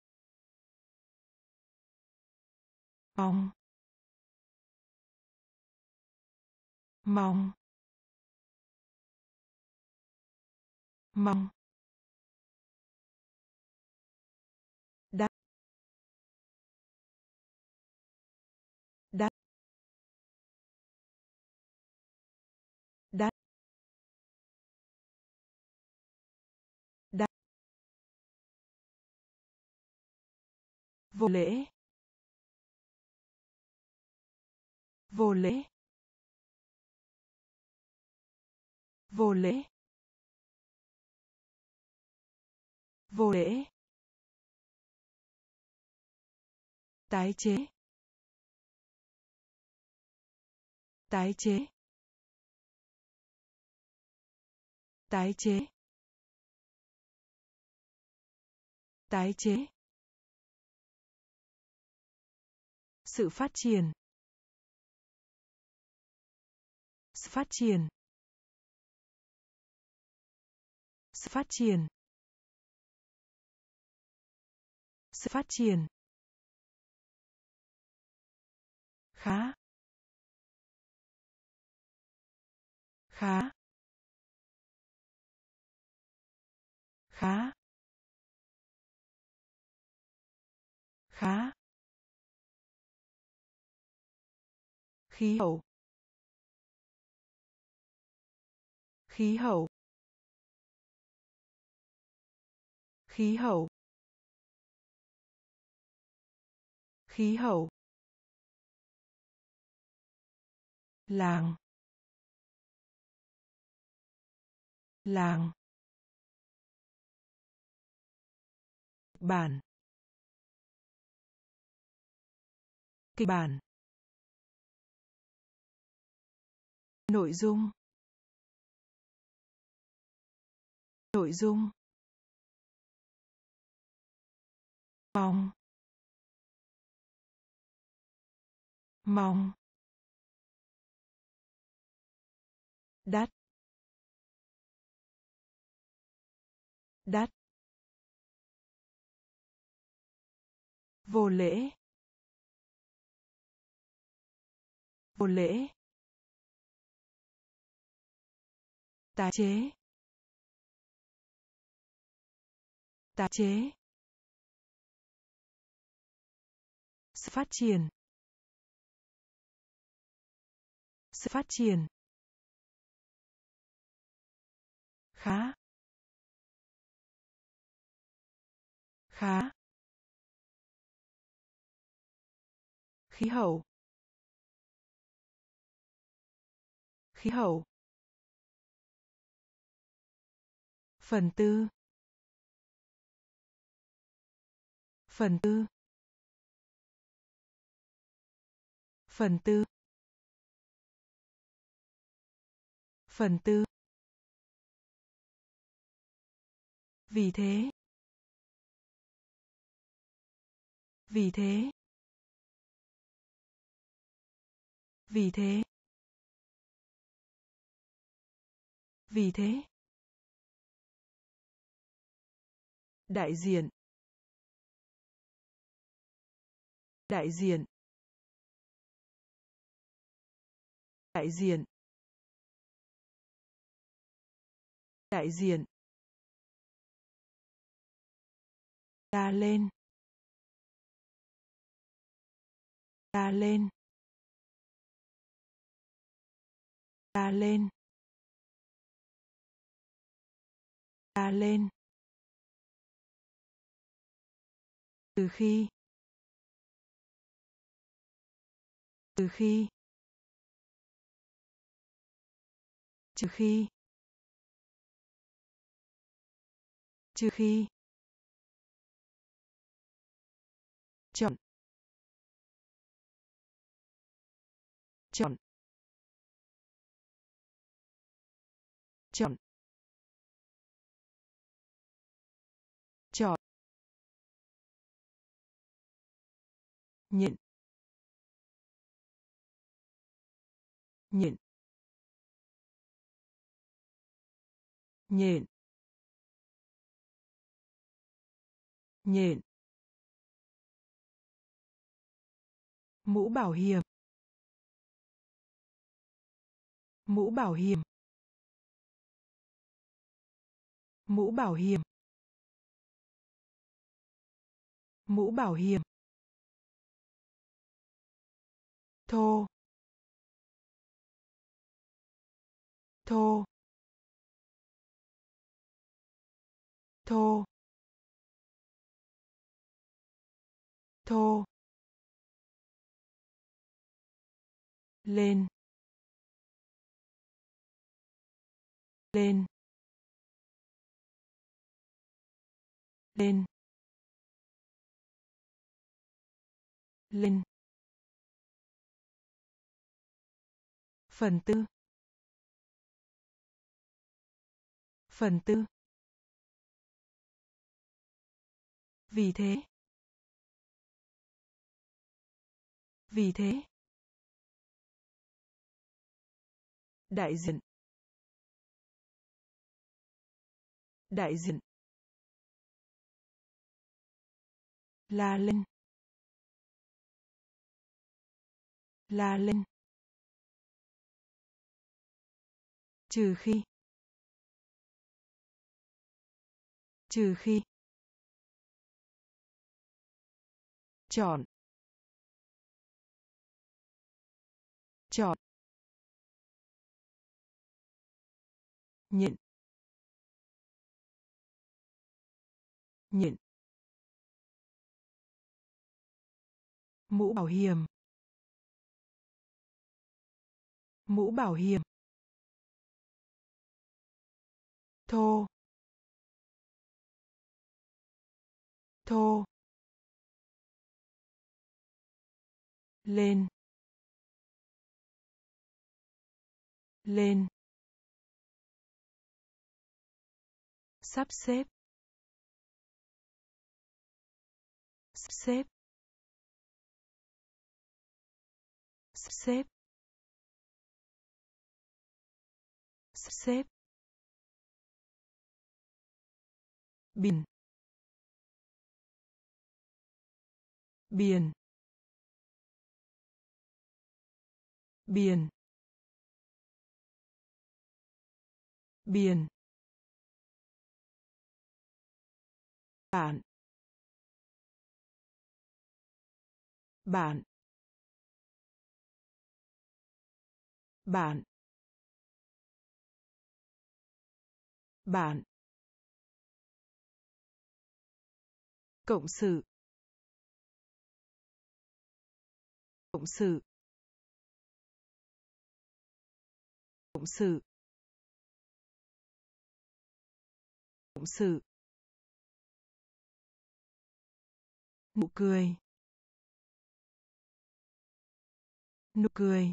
mong mong mong đắt đắt đắt đắt vô lễ vô lễ vô lễ vô lễ tái chế tái chế tái chế tái chế sự phát triển sự phát triển sự phát triển sự phát triển khá khá khá khá khí hậu khí hậu khí hậu khí hậu làng làng bản kịch bản nội dung nội dung mong mong đắt đắt vô lễ vô lễ tái chế tái chế sự phát triển sự phát triển khá khá khí hậu khí hậu phần tư phần tư phần tư phần tư vì thế vì thế vì thế vì thế đại diện đại diện đại diện đại diện ta lên ta lên ta lên ta lên Từ khi. Từ khi. Trừ khi. Trừ khi. Chọn. Chọn. Chọn. Chọn. Nhịn. Nhịn. Nhịn. Nhịn. Mũ bảo hiểm. Mũ bảo hiểm. Mũ bảo hiểm. Mũ bảo hiểm. Thô. Thô. Thô. Thô. Lên. Lên. Lên. Lên. Phần tư. Phần tư. Vì thế. Vì thế. Đại diện. Đại diện. La lên. La lên. Trừ khi. Trừ khi. Chọn. Chọn. Nhịn. Nhịn. Mũ bảo hiểm. Mũ bảo hiểm. Thô. Thô. Lên. Lên. Sắp xếp. Sắp xếp. Sắp xếp. Sắp xếp. Biển. Biển. Biển. Biển. Bạn. Bạn. Bạn. Bạn. Cộng sự. Cộng sự. Cộng sự. Cộng sự. Nụ cười. Nụ cười.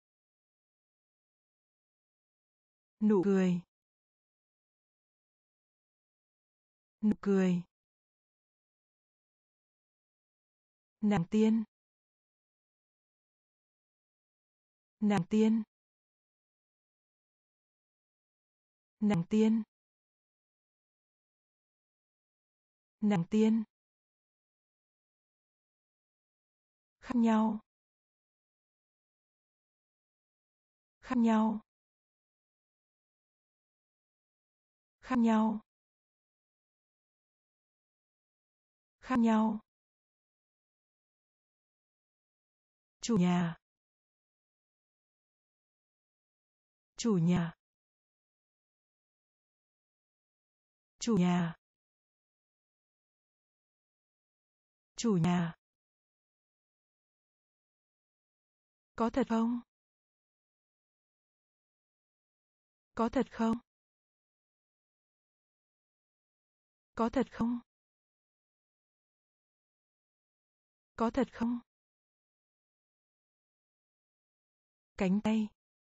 Nụ cười. Nụ cười. Nàng tiên. Nàng tiên. Nàng tiên. Nàng tiên. Khác nhau. Khác nhau. Khác nhau. Khác nhau. Chủ nhà. Chủ nhà. Chủ nhà. Chủ nhà. Có thật không? Có thật không? Có thật không? Có thật không? Cánh tay.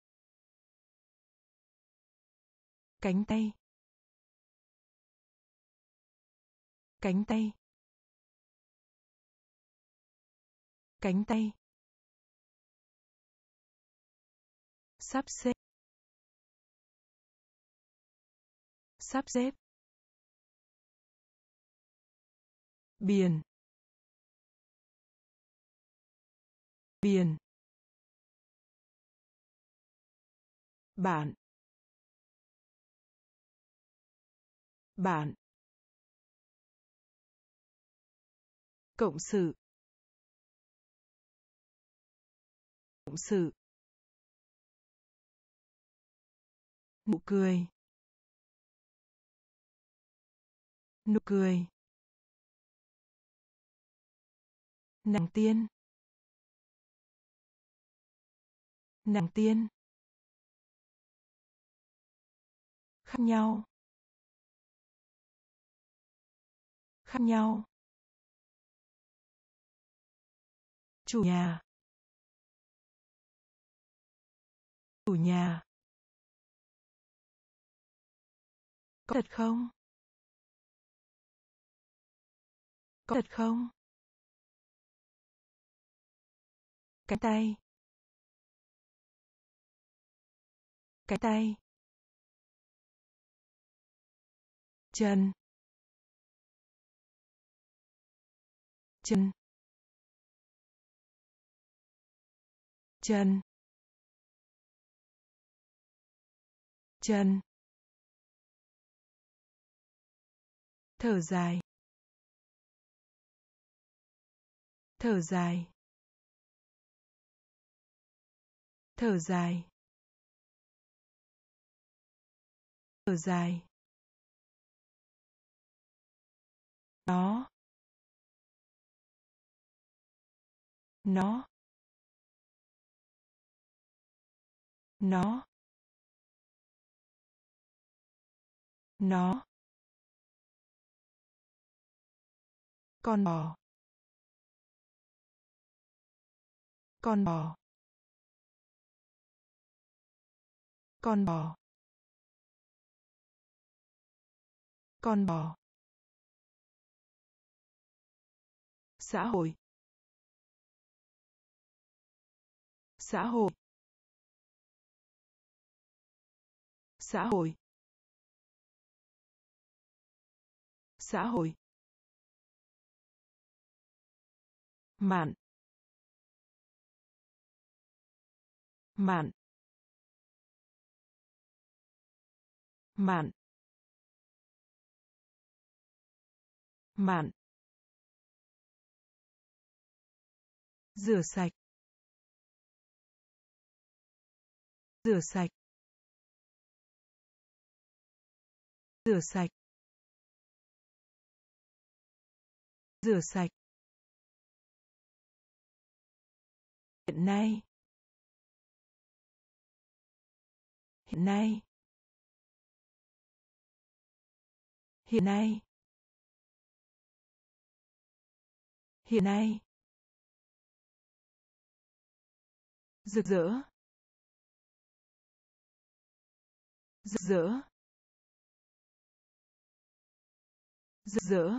Cánh tay. Cánh tay. Cánh tay. Sắp xếp. Sắp xếp. Biển. Biển. Bạn. Bạn. Cộng sự. Cộng sự. Nụ cười. Nụ cười. Nàng tiên. Nàng tiên. Khác nhau. Khác nhau. Chủ nhà. Chủ nhà. Có thật không? Có thật không? Cánh tay. Cánh tay. Chân. Chân. Chân. Chân. Thở dài. Thở dài. Thở dài. Thở dài. Nó. Nó. Nó. Nó. Con bò. Con bò. Con bò. Con bò. Xã hội. Xã hội. Xã hội. Xã hội. Mạn. Mạn. Mạn. Mạn. Rửa sạch. Rửa sạch. Rửa sạch. Rửa sạch. Hiện nay. Hiện nay. Hiện nay. Hiện nay. Rực rỡ. Rực rỡ. Rực rỡ.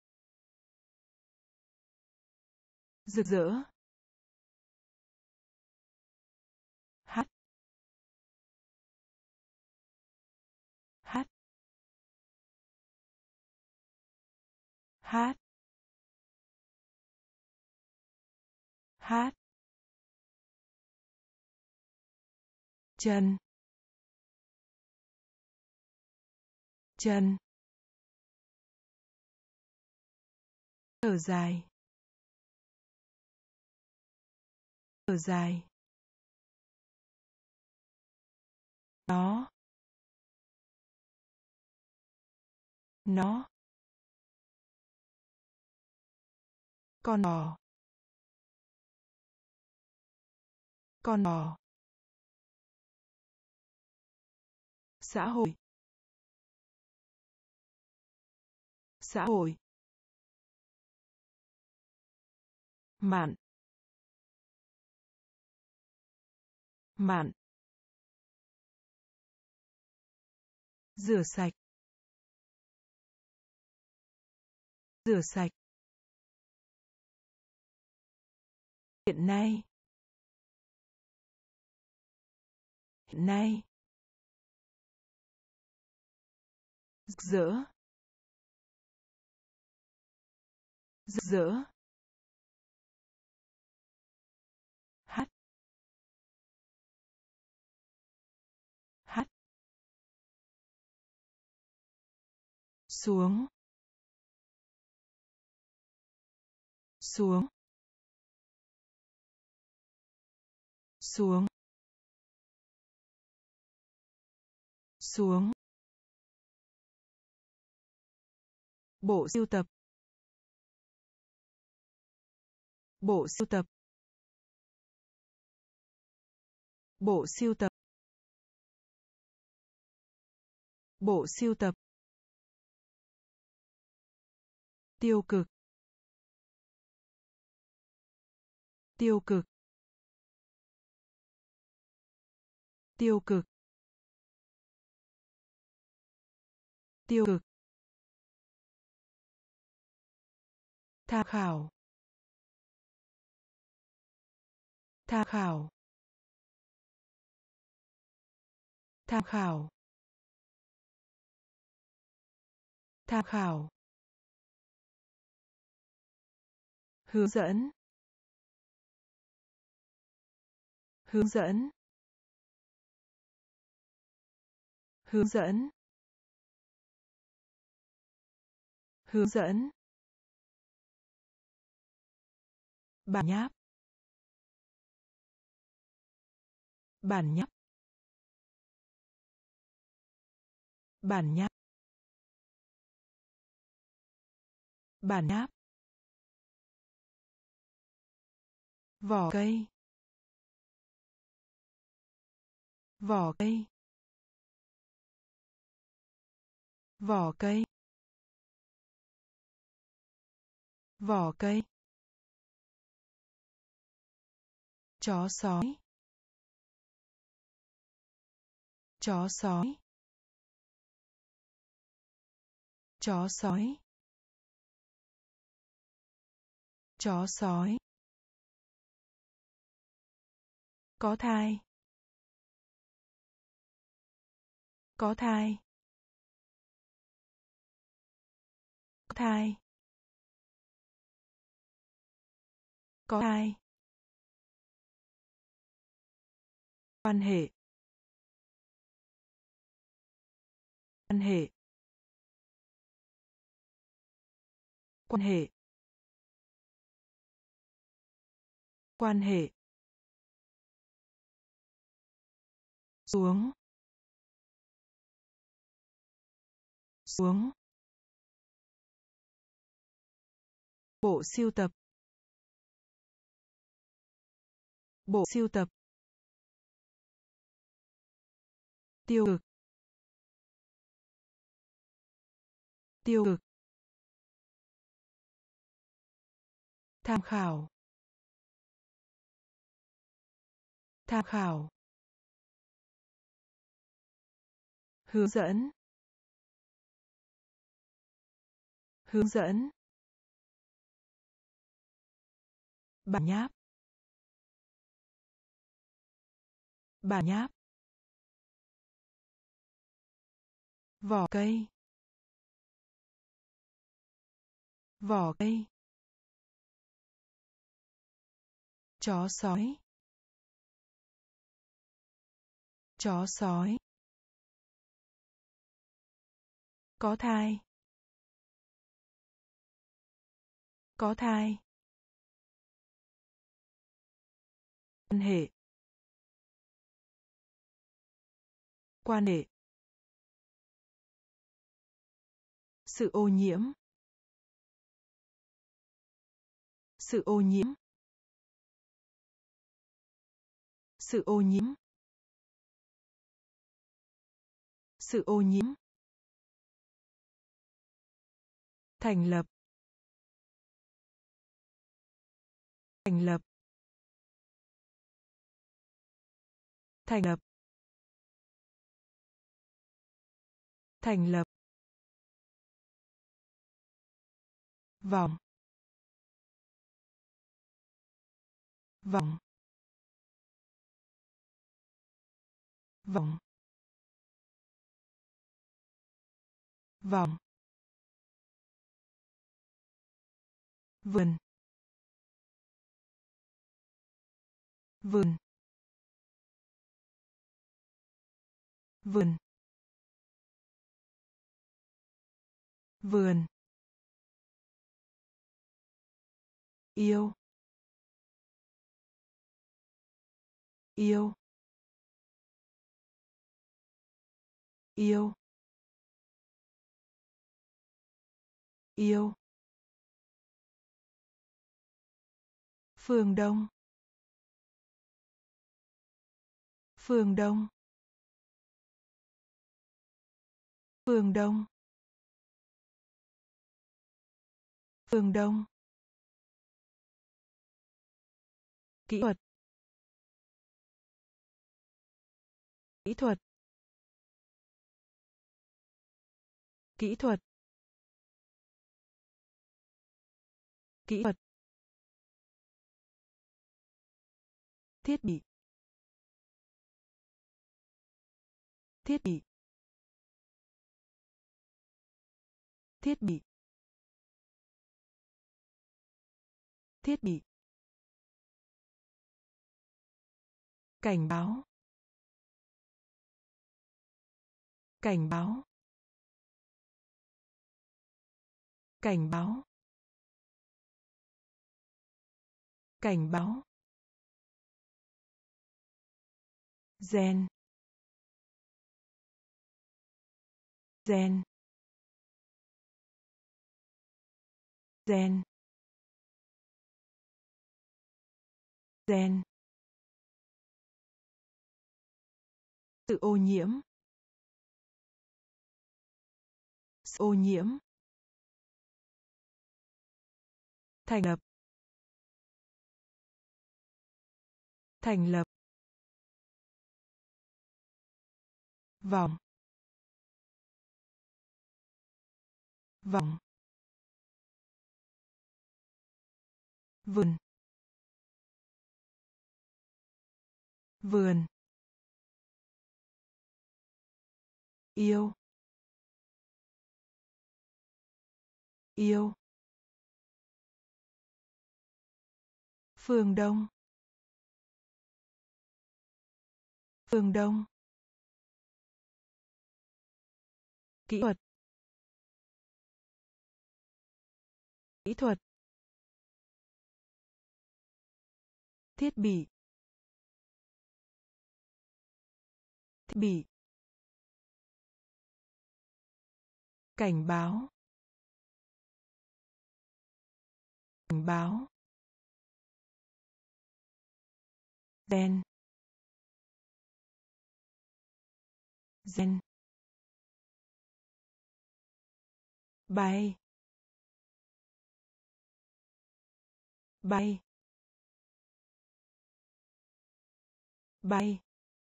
Rực rỡ. Hát. Hát. Hát. Hát. Chân. Chân. Thở dài. Thở dài. Nó. Nó. Con bò. Con bò. Xã hội. Xã hội. Mạn. Mạn. Rửa sạch. Rửa sạch. Hiện nay. Hiện nay. Rực rỡ. Rực rỡ. Hát. Hát. Xuống. Xuống. Xuống. Xuống. Bộ sưu tập. Bộ sưu tập. Bộ sưu tập. Bộ sưu tập. Tiêu cực. Tiêu cực. Tiêu cực. Tiêu cực. Tham khảo. Tham khảo. Tham khảo. Tham khảo. Hướng dẫn. Hướng dẫn. Hướng dẫn. Hướng dẫn. Bản nháp. Bản nháp. Bản nháp. Bản nháp. Vỏ cây. Vỏ cây. Vỏ cây. Vỏ cây. Chó sói. Chó sói. Chó sói. Chó sói. Có thai. Có thai. Có thai. Có thai. Quan hệ. Quan hệ. Quan hệ. Quan hệ. Xuống. Xuống. Bộ sưu tập. Bộ sưu tập. Tiêu cực. Tiêu cực. Tham khảo. Tham khảo. Hướng dẫn. Hướng dẫn. Bản nháp. Bản nháp. Vỏ cây. Vỏ cây. Chó sói. Chó sói. Có thai. Có thai. Quan hệ. Quan hệ. Sự ô nhiễm. Sự ô nhiễm. Sự ô nhiễm. Sự ô nhiễm. Thành lập. Thành lập. Thành lập. Thành lập. Vòng. Vòng. Vòng. Vòng. Vườn. Vườn. Vườn. Vườn. Yêu. Yêu. Yêu. Yêu. Phương Đông. Phương Đông. Phương Đông. Phương Đông. Kỹ thuật. Kỹ thuật. Kỹ thuật. Kỹ thuật. Thiết bị. Thiết bị. Thiết bị. Thiết bị. Cảnh báo. Cảnh báo. Cảnh báo. Cảnh báo. Gen. Gen. Gen. Gen. Sự ô nhiễm. Sự ô nhiễm. Thành lập. Thành lập. Vòng. Vòng. Vườn. Vườn. Yêu. Yêu. Phương Đông. Phương Đông. Kỹ thuật. Kỹ thuật. Thiết bị. Thiết bị. Cảnh báo. Cảnh báo. Gen. Gen. Bay. Bay. Bay.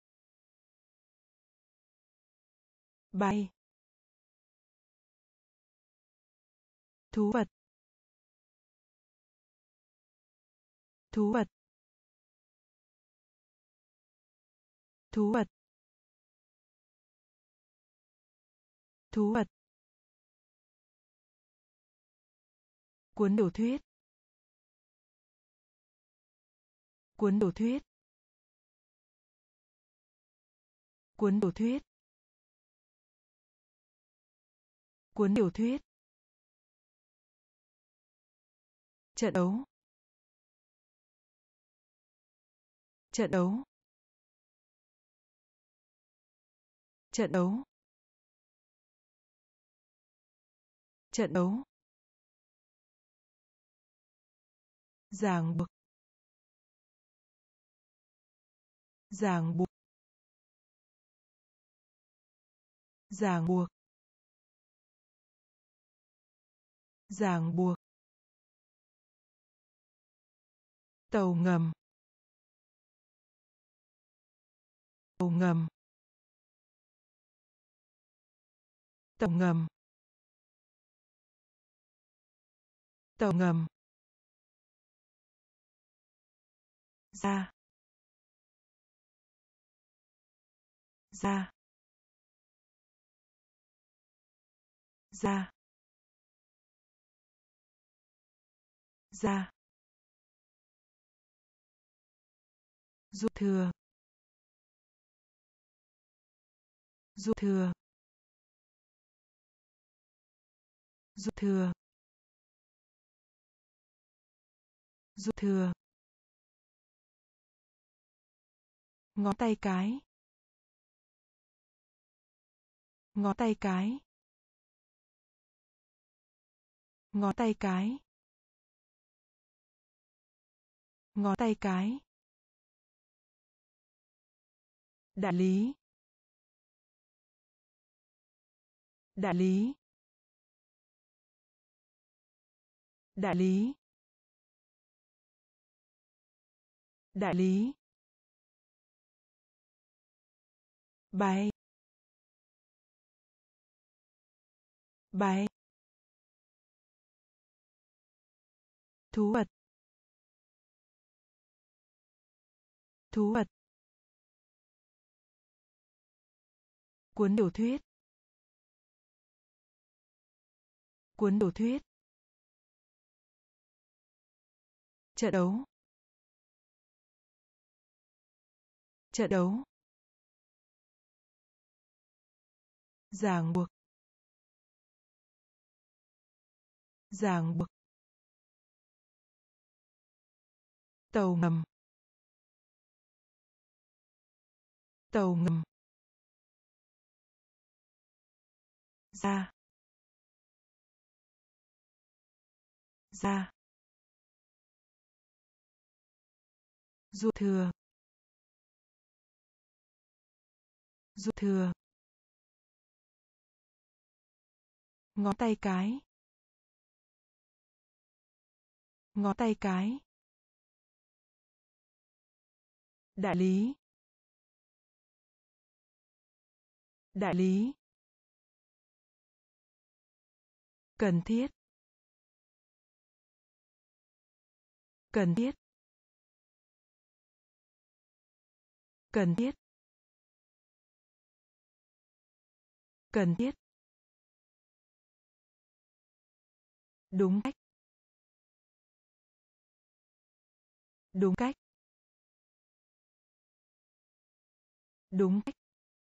Bay. Thú vật. Thú vật. Thú vật. Thú vật. Cuốn tiểu thuyết. Cuốn tiểu thuyết. Cuốn tiểu thuyết. Cuốn tiểu thuyết. Trận đấu. Trận đấu. Trận đấu. Trận đấu. ràng buộc, ràng buộc, ràng buộc, ràng buộc, tàu ngầm, tàu ngầm, tàu ngầm, tàu ngầm, ra, ra, ra, ra, dư thừa, dư thừa, dư thừa, dư thừa, ngón tay cái, ngón tay cái, ngón tay cái, ngón tay cái, đại lý, đại lý, đại lý, đại lý, bay, bay, thú vật, thú vật, cuốn tiểu thuyết, cuốn tiểu thuyết, trận đấu, trận đấu, ràng buộc, ràng buộc, tàu ngầm, tàu ngầm, ra, ra, dư thừa, dư thừa, ngón tay cái, ngón tay cái, đại lý, đại lý, cần thiết, cần thiết, cần thiết, cần thiết, đúng cách, đúng cách, đúng cách,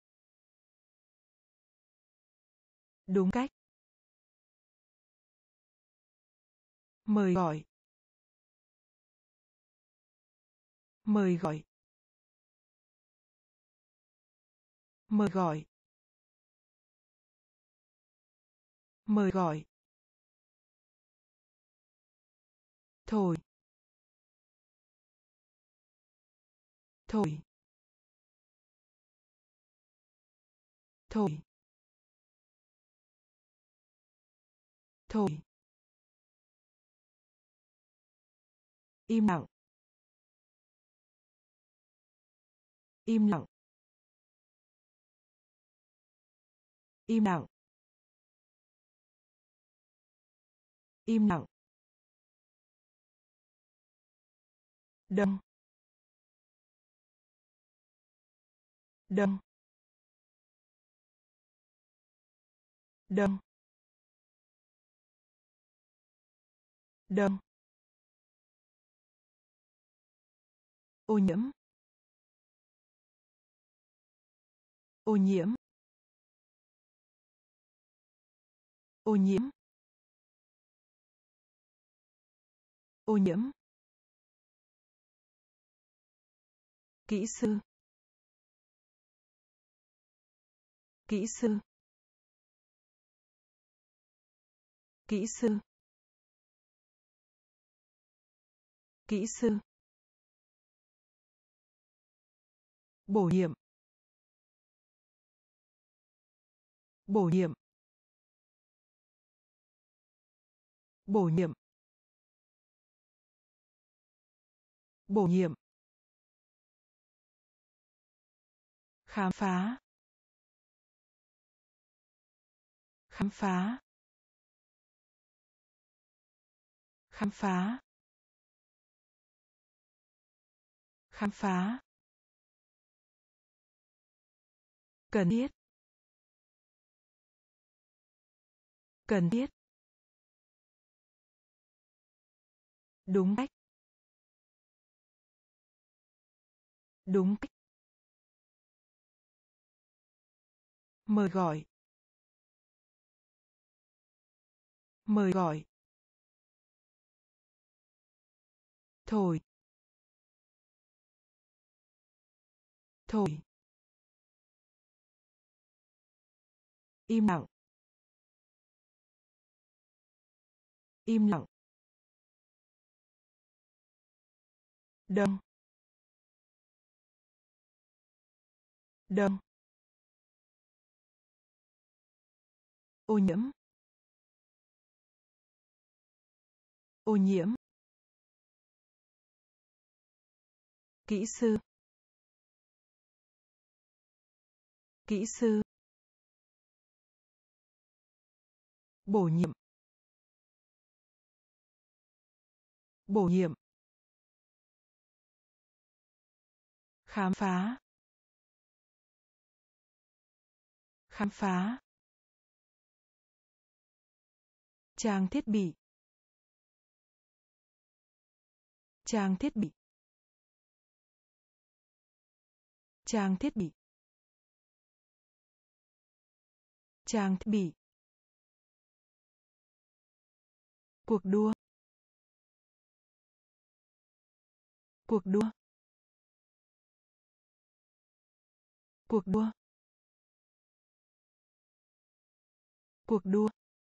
đúng cách, mời gọi, mời gọi, mời gọi, mời gọi, thổi, thổi, thổi, thổi, im lặng, im lặng, im lặng, im lặng, đông, đông, đông, đông, ô nhiễm, ô nhiễm, ô nhiễm, ô nhiễm, kỹ sư, kỹ sư, kỹ sư, Kỹ sư. Bổ nhiệm. Bổ nhiệm. Bổ nhiệm. Bổ nhiệm. Khám phá. Khám phá. Khám phá. Khám phá. Cần thiết. Cần thiết. Đúng cách. Đúng cách. Mời gọi. Mời gọi. Thổi. Thổi. Im lặng. Im lặng. Đông. Đông. Ô nhiễm. Ô nhiễm. Kỹ sư. Kỹ sư. Bổ nhiệm. Bổ nhiệm. Khám phá. Khám phá. Trang thiết bị. Trang thiết bị. Trang thiết bị. Trang thiết bị. Cuộc đua. Cuộc đua. Cuộc đua. Cuộc đua.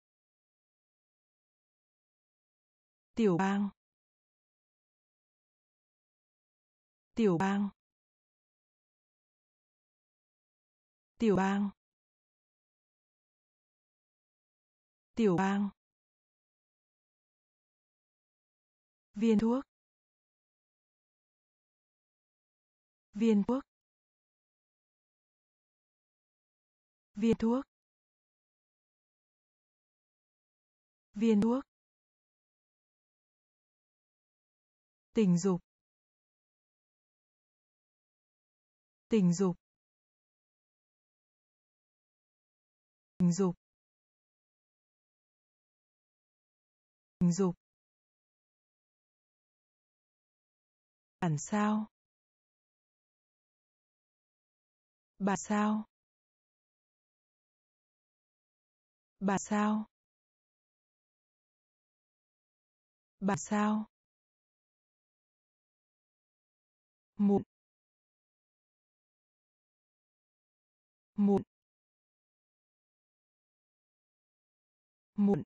Tiểu bang. Tiểu bang. Tiểu bang. Tiểu bang. Viên thuốc. Viên thuốc. Viên thuốc. Viên thuốc. Tình dục. Tình dục. Tình dục. Tình dục. Bản sao. Bản sao. Bản sao. Bản sao. Mụn. Mụn. Mụn.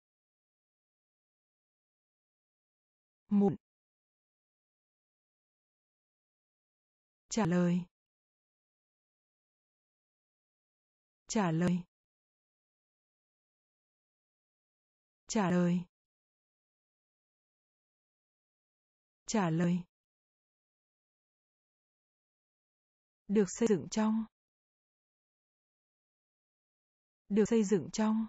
Mụn. Trả lời. Trả lời. Trả lời. Trả lời. Được xây dựng trong. Được xây dựng trong.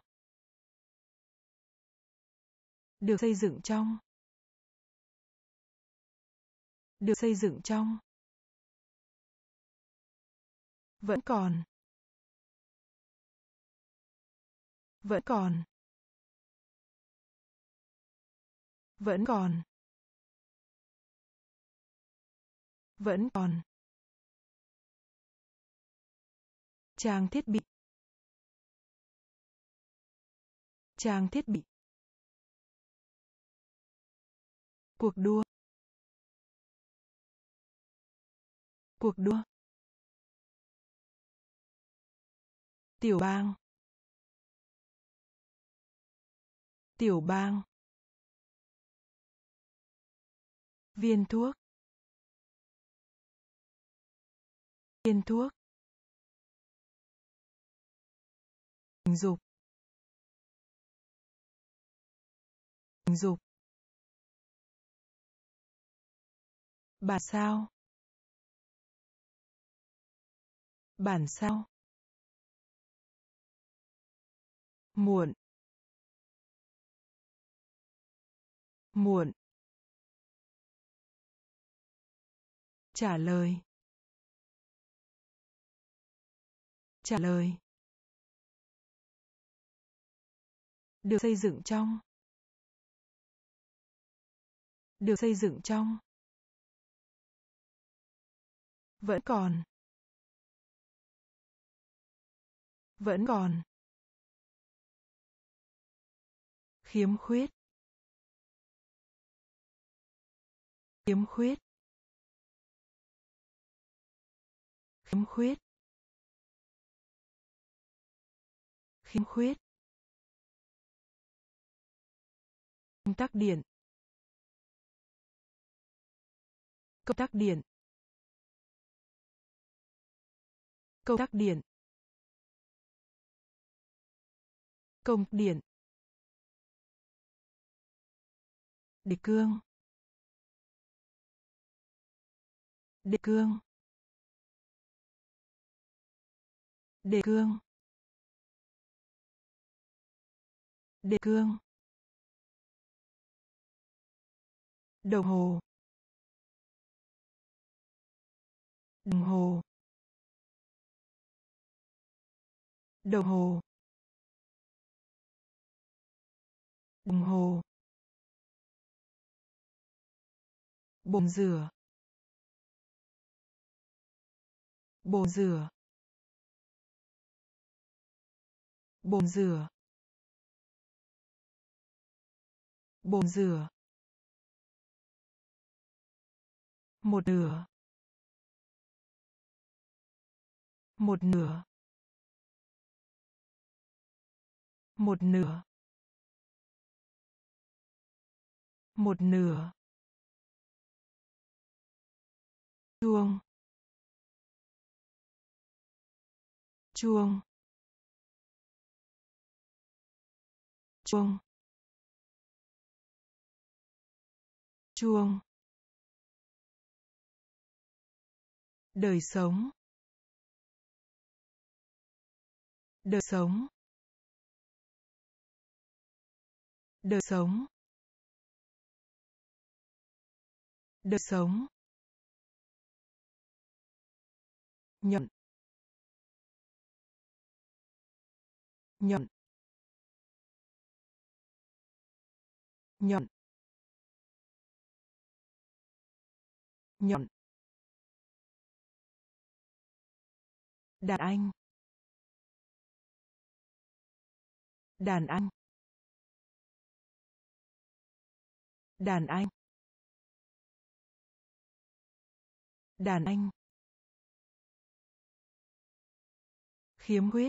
Được xây dựng trong. Được xây dựng trong. Vẫn còn. Vẫn còn. Vẫn còn. Vẫn còn. Trang thiết bị. Trang thiết bị. Cuộc đua. Cuộc đua. Tiểu bang. Tiểu bang. Viên thuốc. Viên thuốc. Tình dục. Tình dục. Bản sao. Bản sao. Muộn. Muộn. Trả lời. Trả lời. Được xây dựng trong. Được xây dựng trong. Vẫn còn. Vẫn còn. Khiếm khuyết. Khiếm khuyết. Khiếm khuyết. Khiếm khuyết. Công tắc điện. Công tắc điện. Công tắc điện. Công điện. Đề cương. Đề cương. Đề cương. Đề cương. Đồng hồ. Đồng hồ. Đồng hồ. Đồng hồ. Bồn rửa. Bồn rửa. Bồn rửa. Bồn rửa. Một nửa. Một nửa. Một nửa. Một nửa. Chuông. Chuông. Chuông. Chuông. Đời sống. Đời sống. Đời sống. Đời sống. Nhận. Nhận. Nhận. Nhận. Đàn anh. Đàn anh. Đàn anh. Đàn anh. Khiếm khuyết.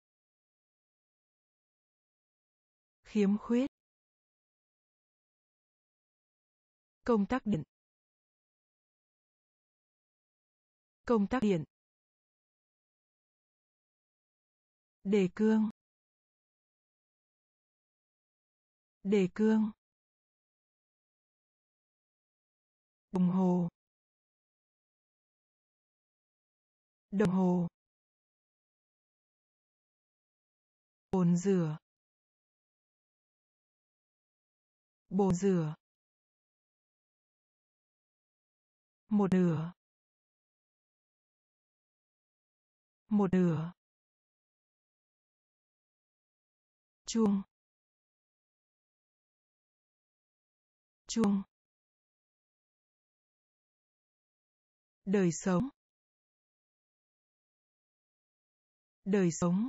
Khiếm khuyết. Công tắc điện. Công tắc điện. Đề cương. Đề cương. Đồng hồ. Đồng hồ. Bồn rửa. Bồn rửa. Một nửa. Một nửa. Chuông. Chuông. Đời sống. Đời sống.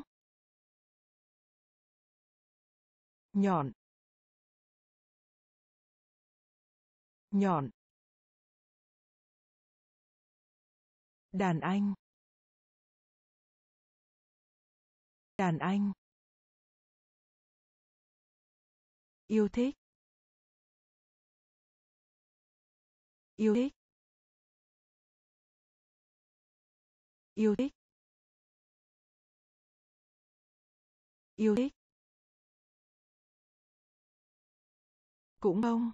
Nhọn. Nhọn. Đàn anh. Đàn anh. Yêu thích. Yêu thích. Yêu thích. Yêu thích. Cũng không.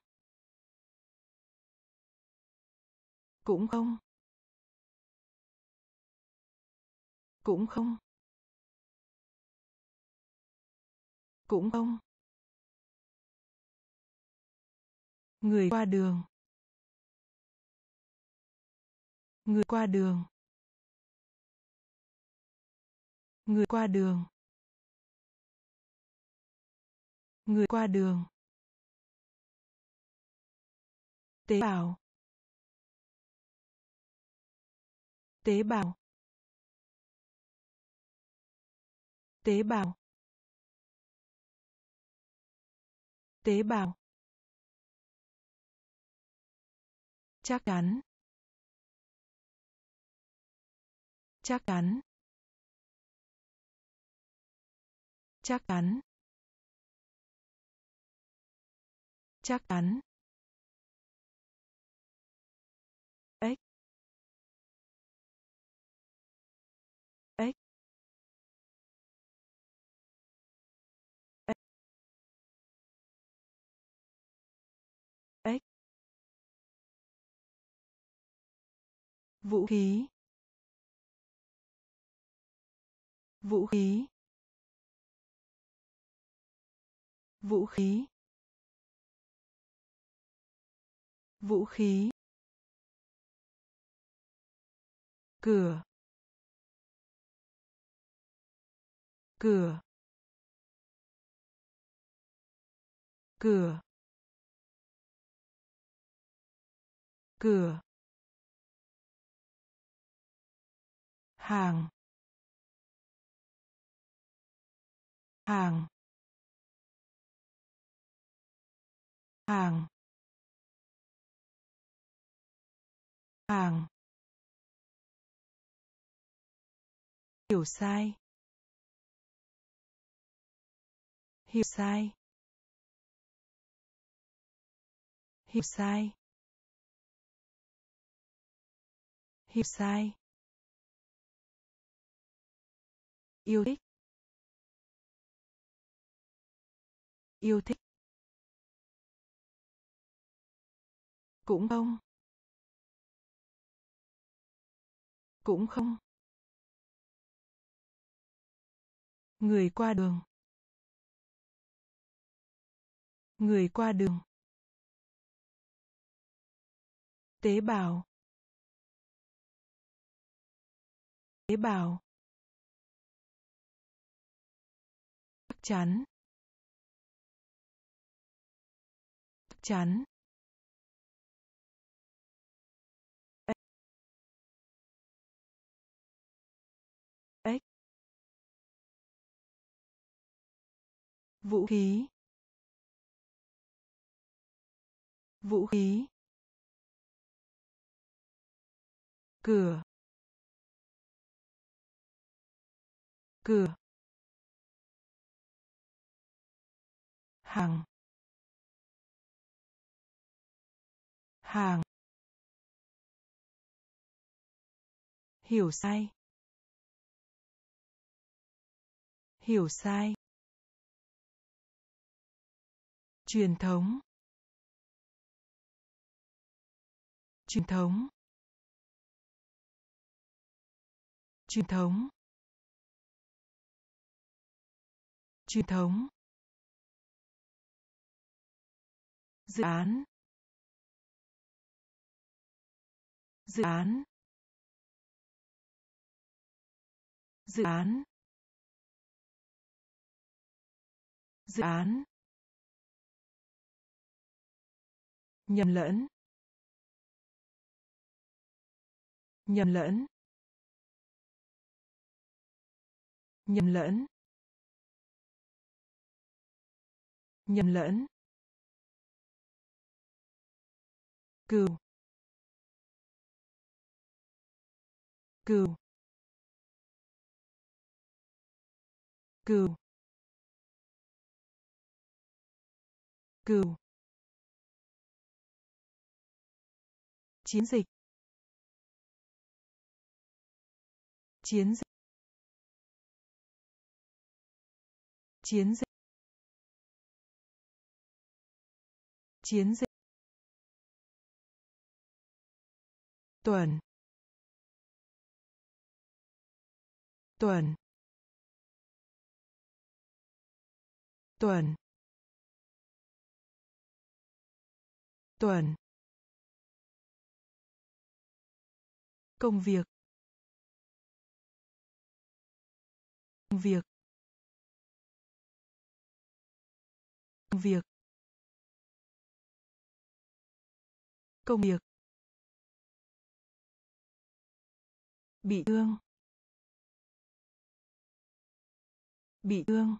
Cũng không. Cũng không. Cũng không. Người qua đường. Người qua đường. Người qua đường. Người qua đường. Tế bào. Tế bào. Tế bào. Tế bào. Chắc chắn. Chắc chắn. Chắc chắn. Chắc chắn. Ếch. Ếch. Ếch. Ếch. Vũ khí. Vũ khí. Vũ khí. Vũ khí. Cửa. Cửa. Cửa. Cửa. Hàng. Hàng. Hàng. Hàng. Hiểu sai. Hiểu sai. Hiểu sai. Hiểu sai. Yêu thích. Yêu thích. Cũng không. Cũng không. Người qua đường. Người qua đường. Tế bào. Tế bào. Chắc chắn. Chắc chắn. Ếch. Ếch. Vũ khí. Vũ khí. Cửa. Cửa. Hàng. Hàng. Hiểu sai. Hiểu sai. Truyền thống. Truyền thống. Truyền thống. Truyền thống. Dự án. Dự án. Dự án. Dự án. Nhầm lẫn. Nhầm lẫn. Nhầm lẫn. Nhầm lẫn. Cừu. Cừu. Cừu. Cừu. chiến dịch, chiến dịch, chiến dịch, chiến dịch, tuần, tuần, tuần, tuần, công việc, công việc, công việc, công việc, bị thương, bị thương,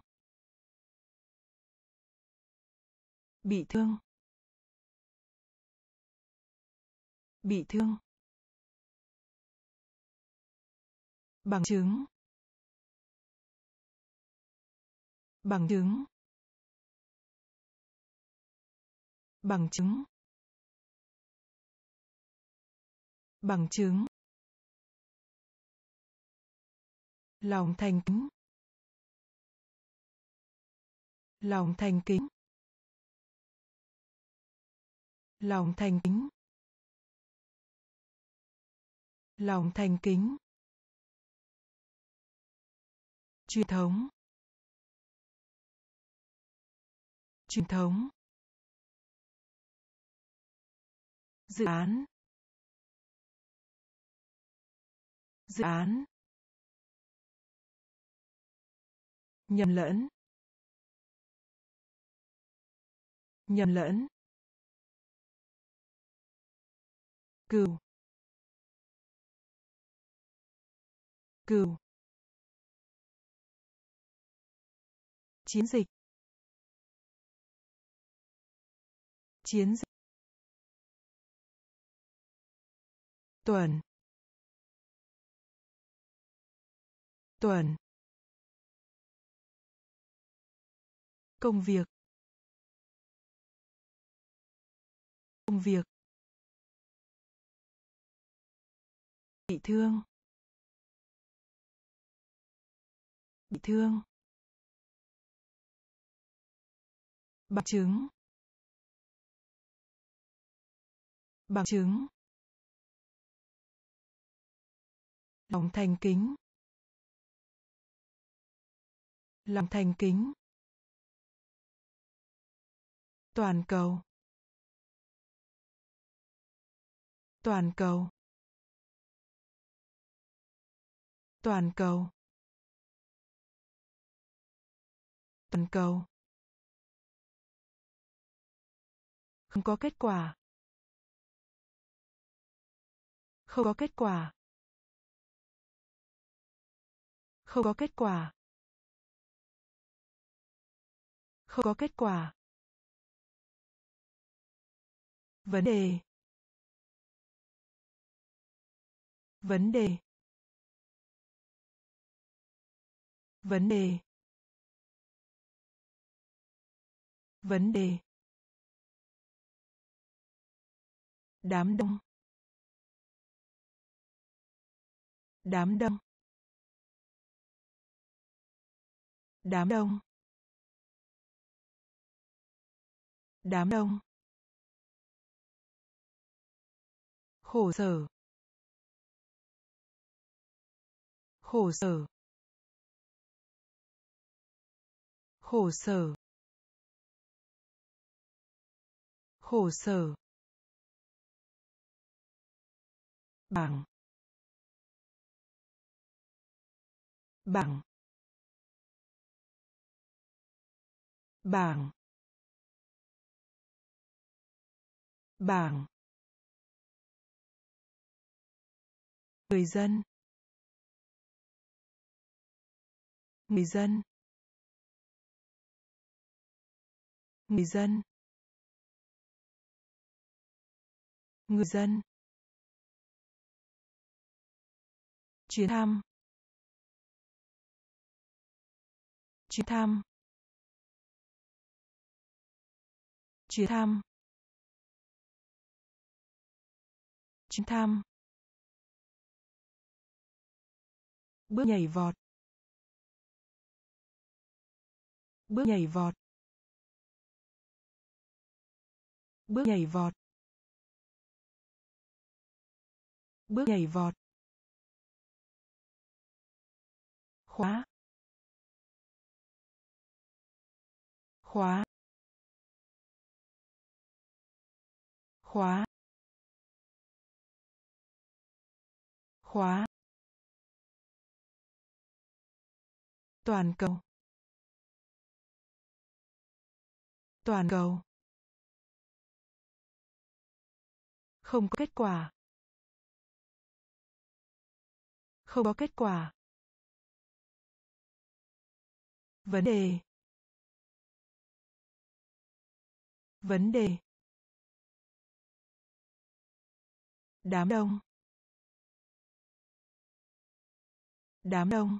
bị thương, bị thương, bằng chứng, bằng chứng, bằng chứng, bằng chứng, lòng thành kính, lòng thành kính, lòng thành kính, lòng thành kính, truyền thống, truyền thống, dự án, dự án, nhầm lẫn, nhầm lẫn, cừu, cừu, chiến dịch, chiến dịch, tuần, tuần, công việc, công việc, bị thương, bị thương, bằng chứng, bằng chứng, lòng thành kính, lòng thành kính, toàn cầu, toàn cầu, toàn cầu, toàn cầu, không có kết quả, không có kết quả, không có kết quả, không có kết quả, vấn đề, vấn đề, vấn đề, vấn đề, đám đông, đám đông, đám đông, đám đông, khổ sở, khổ sở, khổ sở, khổ sở, bảng, bảng, bảng, bảng, người dân, người dân, người dân, người dân, chuyến thăm, chuyến thăm, chuyến thăm, chuyến thăm, bước nhảy vọt, bước nhảy vọt, bước nhảy vọt, bước nhảy vọt, khóa, khóa, khóa, khóa, toàn cầu, toàn cầu, không có kết quả, không có kết quả, vấn đề, vấn đề, đám đông, đám đông,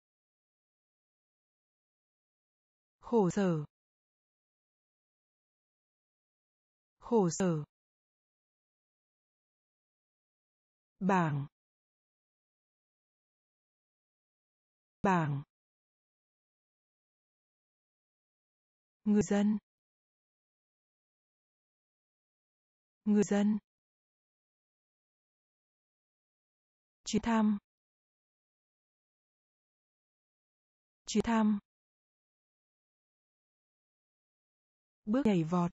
khổ sở, khổ sở, bảng, bảng, người dân, người dân, chuyến thăm, chuyến thăm, bước nhảy vọt,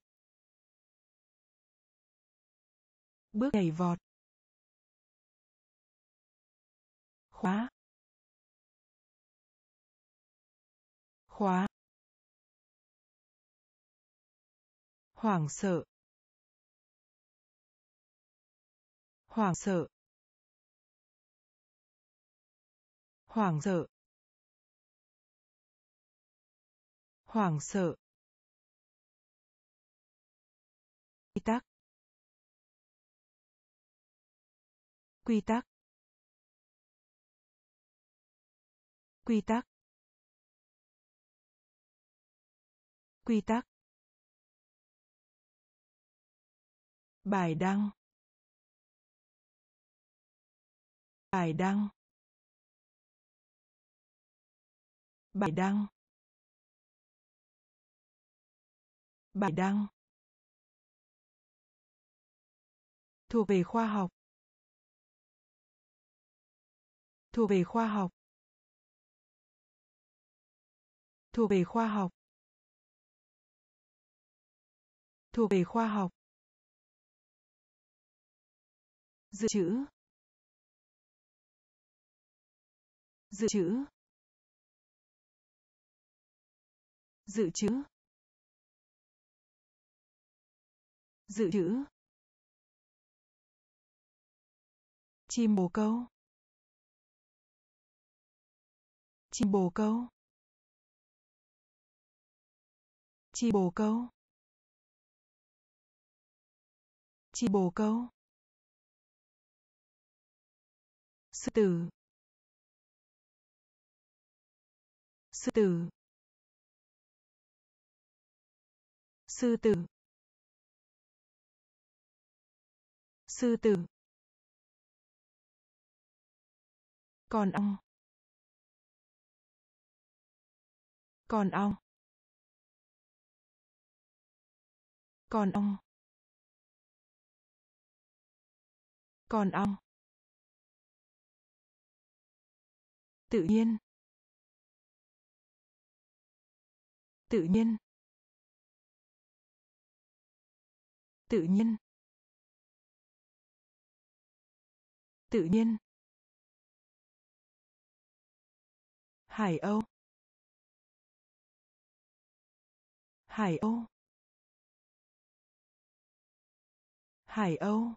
bước nhảy vọt, khóa, khóa, hoảng sợ, hoảng sợ, hoảng sợ, hoảng sợ, quy tắc, quy tắc, quy tắc, quy tắc, bài đăng, bài đăng, bài đăng, bài đăng, thuộc về khoa học, thuộc về khoa học, thuộc về khoa học, thuộc về khoa học, dự trữ, dự trữ, dự trữ, dự trữ, chim bồ câu, chim bồ câu, chim bồ câu, chim bồ câu, sư tử, sư tử, sư tử, sư tử, con ong, con ong, con ong, con ong, tự nhiên, tự nhiên, tự nhiên, tự nhiên, hải âu, hải âu, hải âu,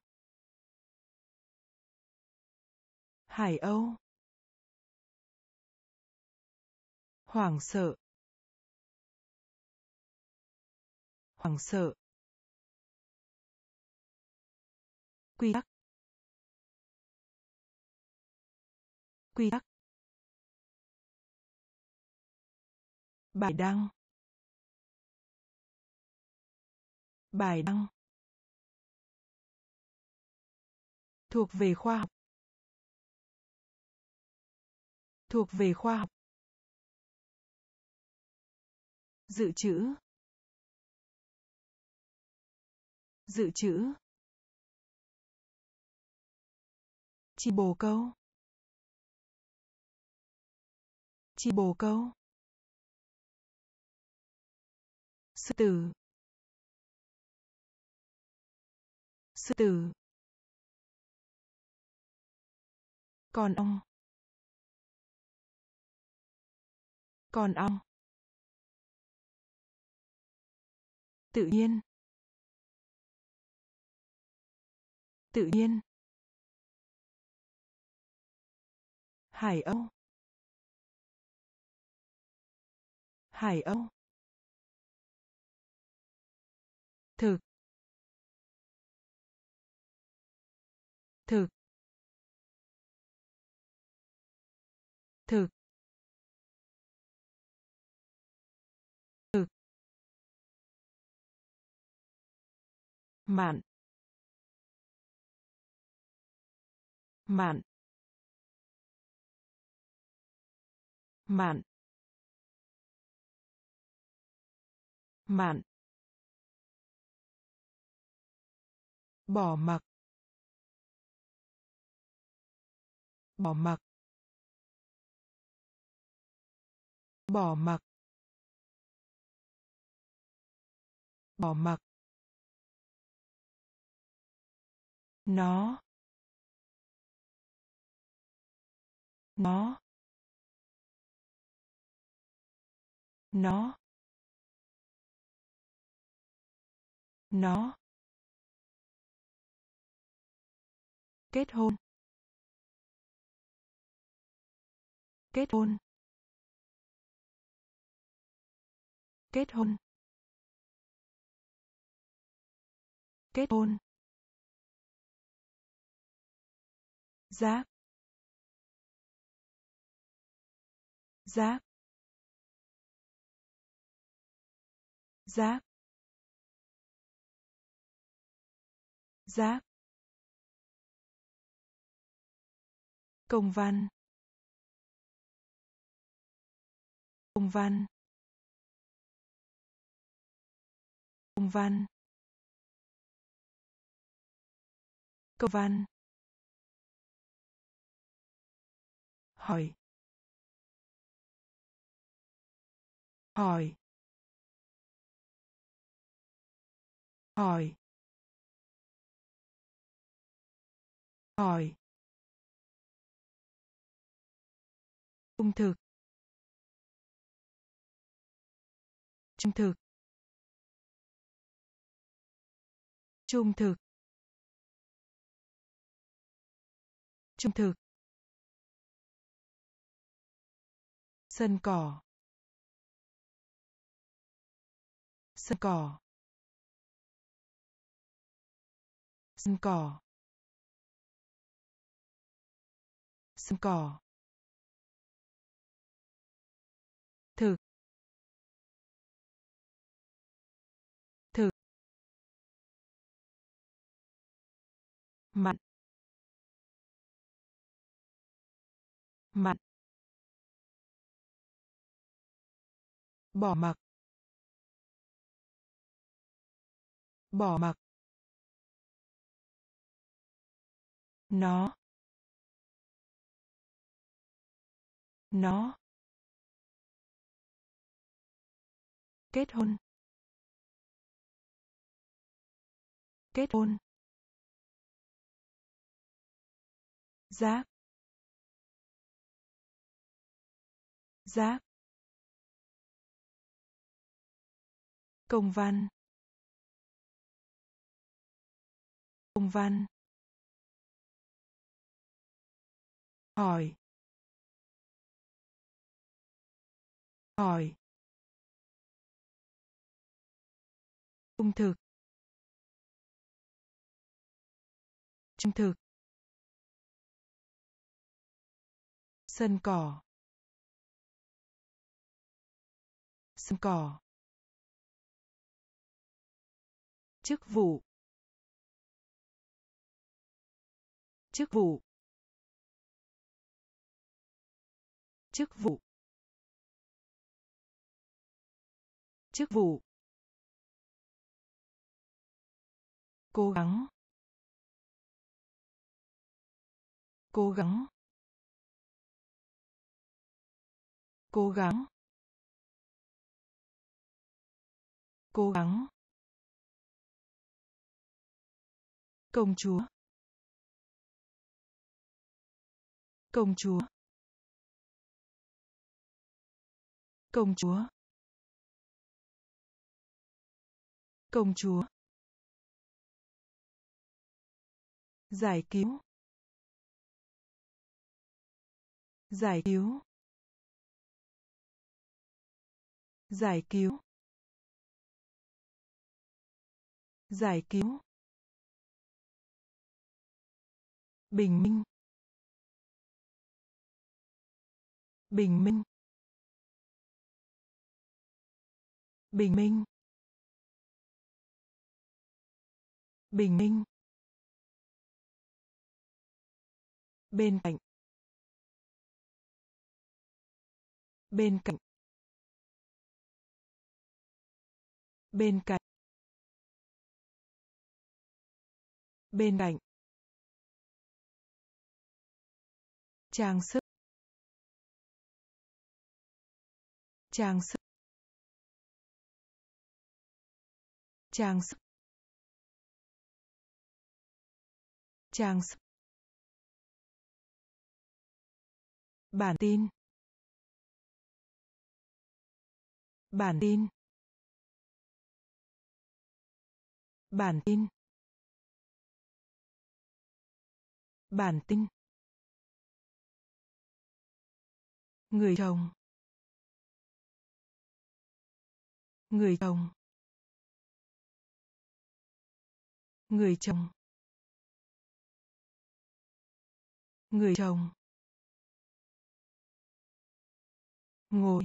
hải âu, hoảng sợ, hoảng sợ, quy tắc, quy tắc, bài đăng, bài đăng, Thuộc về khoa học. Thuộc về khoa học. Dự trữ. Dự trữ. Chi bồ câu. Chi bồ câu. Sư tử. Sư tử. Còn ong. Còn ong. Tự nhiên. Tự nhiên. Hải âu. Hải âu. Thực. Thực. Thực. Thực. Mạn. Mạn. Mạn. Mạn. Bỏ mặc. Bỏ mặc. Bỏ mặc. Bỏ mặc. Nó. Nó. Nó. Nó. Kết hôn. Kết hôn. Kết hôn. Kết hôn. Giác. Giác. Giác. Giác. Công văn. Công văn. Công văn. Công văn. Hỏi. Hỏi. Hỏi. Hỏi. Trung thực. Trung thực. Trung thực. Trung thực. Sân cỏ. Sân cỏ. Sân cỏ. Sân cỏ. Thực. Thực. Mặn. Mặn. Bỏ mặc. Bỏ mặc. Nó. Nó. Kết hôn. Kết hôn. Giác. Giác. Công văn. Công văn. Hỏi. Hỏi. Trung thực. Trung thực. Sân cỏ. Sân cỏ. Chức vụ. Chức vụ. Chức vụ. Chức vụ. Cố gắng. Cố gắng. Cố gắng. Cố gắng. Công chúa. Công chúa. Công chúa. Công chúa. Giải cứu. Giải cứu. Giải cứu. Giải cứu. Bình minh. Bình minh. Bình minh. Bình minh. Bên cạnh. Bên cạnh. Bên cạnh. Bên cạnh. Trang sức. Trang sức. Trang sức. Trang sức. Bản tin. Bản tin. Bản tin. Bản tin. Người chồng. Người chồng. Người chồng. Người chồng. Ngồi.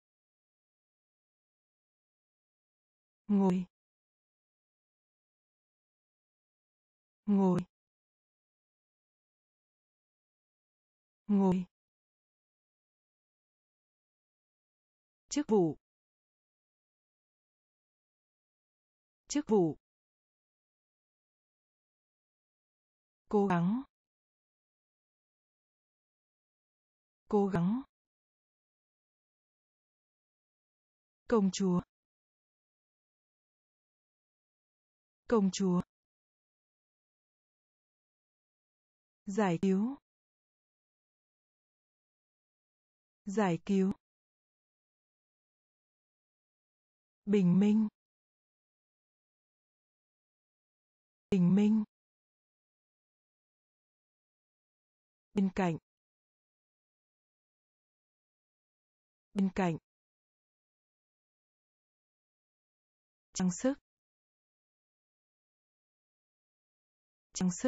Ngồi. Ngồi. Ngồi. Chức vụ. Chức vụ. Cố gắng. Cố gắng. Công chúa. Công chúa. Giải cứu. Giải cứu. Bình minh. Bình minh. Bên cạnh. Bên cạnh. Trang sức. Trang sức.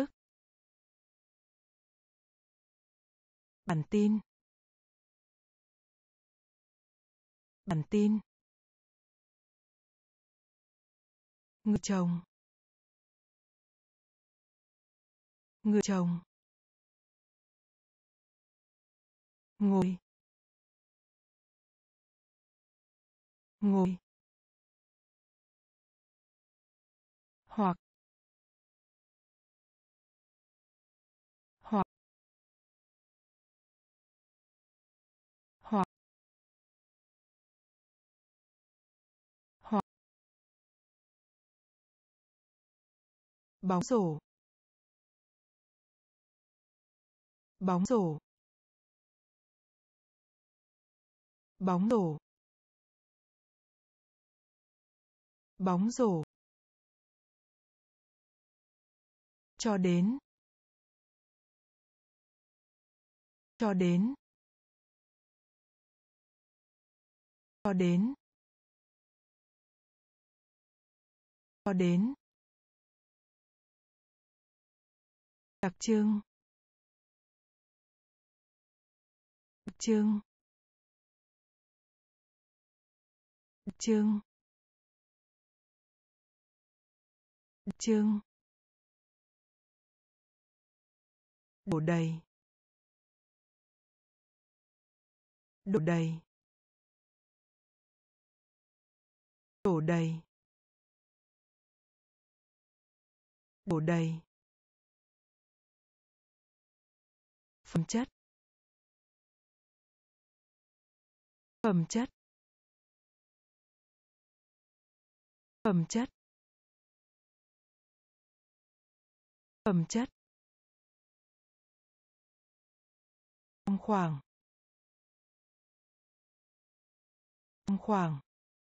Bản tin. Bản tin. Người chồng. Người chồng. Ngồi. Ngồi. Hoặc. Hoặc. Hoặc. Hoặc. Bóng rổ. Bóng rổ. Bóng rổ. Bóng rổ. Cho đến. Cho đến. Cho đến. Cho đến. Đặc trưng. Đặc trưng. Đặc trưng. Đặc trưng. đổ đầy, đổ đầy, đổ đầy, đổ đầy, phẩm chất, phẩm chất, phẩm chất, phẩm chất, trong khoảng, trong khoảng,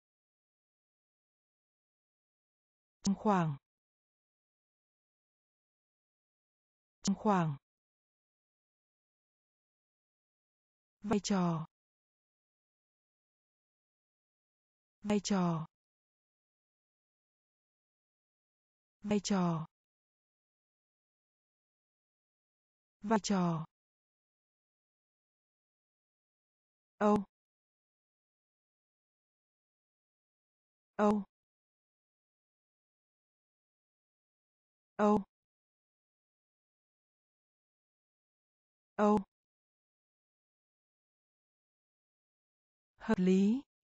trong khoảng, trong khoảng, vai trò, vai trò, vai trò, vai trò, âu, âu, âu, âu, hợp lý,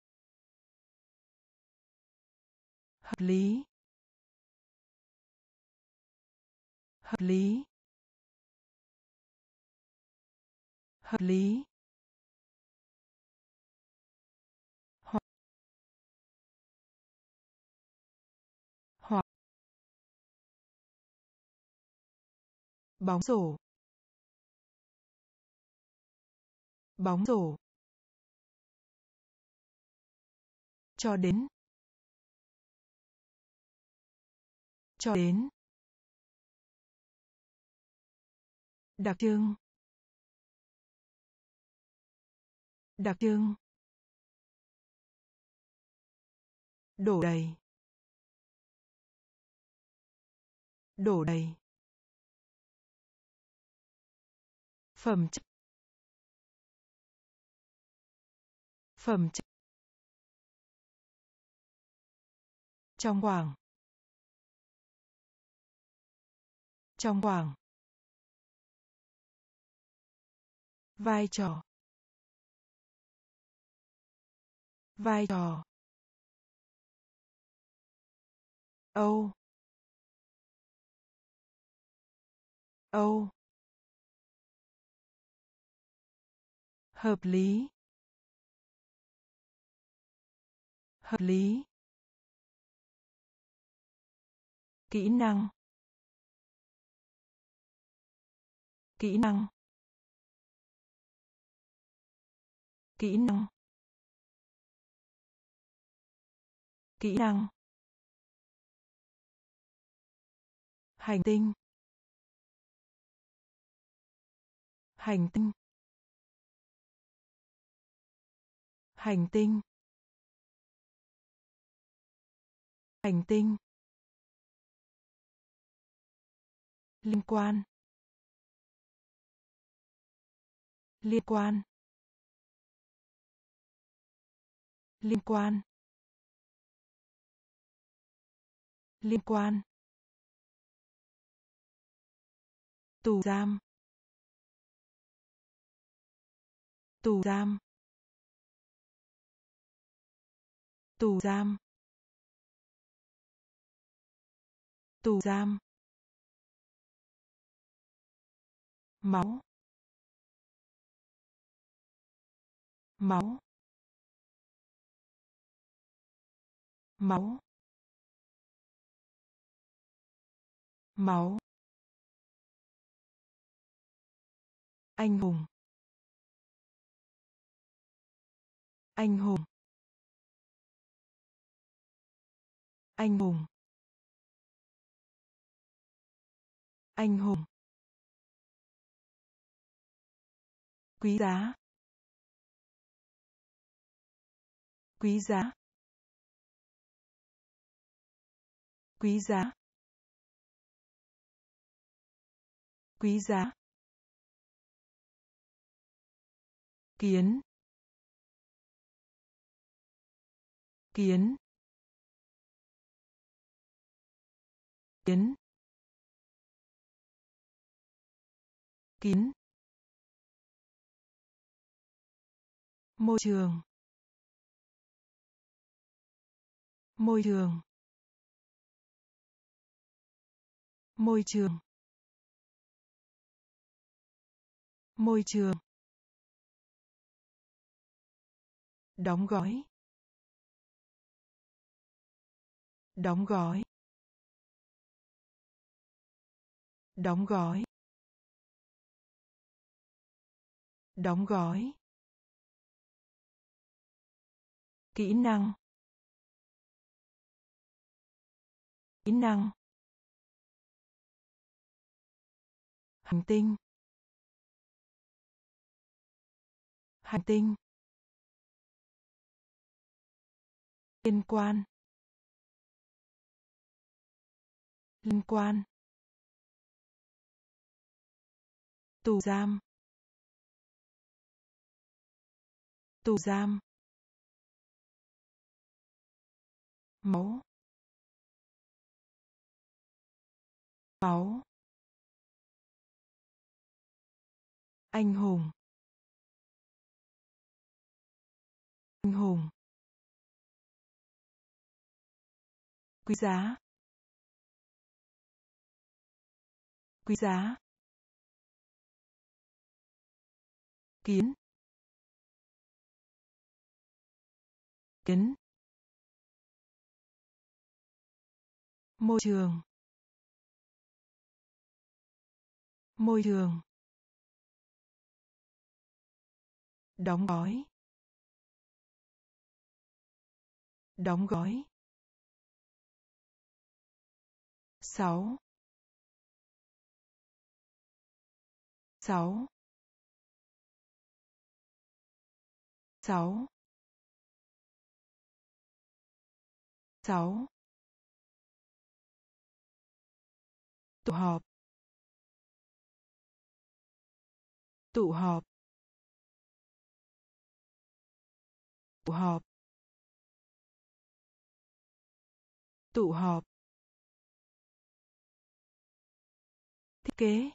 hợp lý, hợp lý, hợp lý, hoặc, hoặc, bóng rổ, bóng rổ, cho đến, cho đến, đặc trưng, đặc trưng, đổ đầy, đổ đầy, phẩm chất, phẩm chất, trong khoảng, trong khoảng, vai trò, vai trò, âu, âu, hợp lý, hợp lý, kỹ năng, kỹ năng, kỹ năng, kỹ năng, hành tinh, hành tinh, hành tinh, hành tinh, liên quan, liên quan, liên quan, liên quan, tù giam, tù giam, tù giam, tù giam, máu, máu, máu, máu, anh hùng, anh hùng, anh hùng, anh hùng, quý giá, quý giá, quý giá, quý giá, kiến, kiến, kiến, Kín. Môi trường. Môi trường. Môi trường. Môi trường. Đóng gói. Đóng gói. Đóng gói. Đóng gói. Kỹ năng. Kỹ năng. Hành tinh. Hành tinh. Liên quan. Liên quan. Tù giam. Tù giam. Máu. Máu. Anh hùng. Anh hùng. Quý giá. Quý giá. Kiến. Kiến. Môi trường. Môi trường. Đóng gói. Đóng gói. Sáu. Sáu. Sáu. Sáu. Tụ họp. Tụ họp. Tụ họp. Tụ họp. Thiết kế.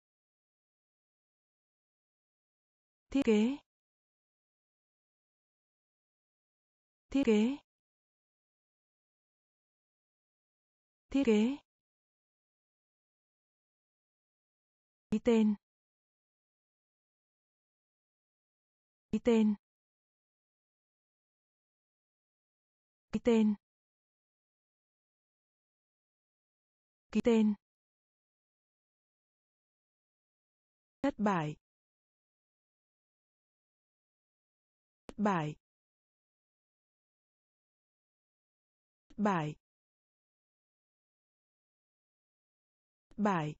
Thiết kế. Thiết kế. Thiết kế. Ký tên. Ký tên. Ký tên. Ký tên. Thất bại. Thất bại. Thất bại. Thất bại.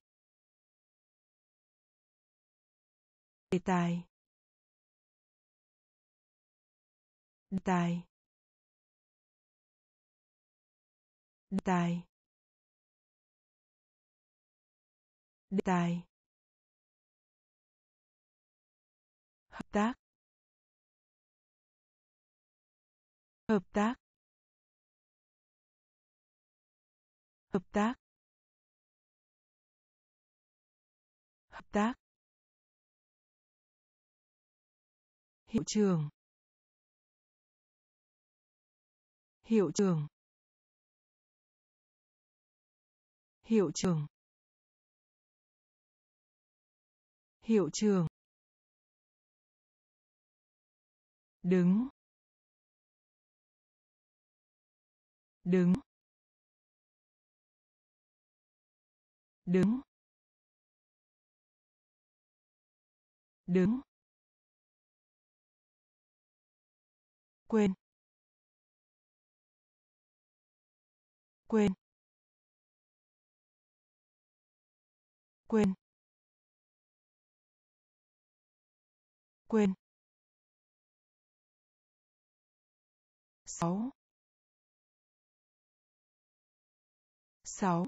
Đề tài. Đề tài. Đề tài. Đề tài. Hợp tác. Hợp tác. Hợp tác. Hợp tác. Hiệu trưởng. Hiệu trưởng. Hiệu trưởng. Hiệu trưởng. Đứng. Đứng. Đứng. Đứng. Quên. Quên. Quên. Quên. Sáu. Sáu.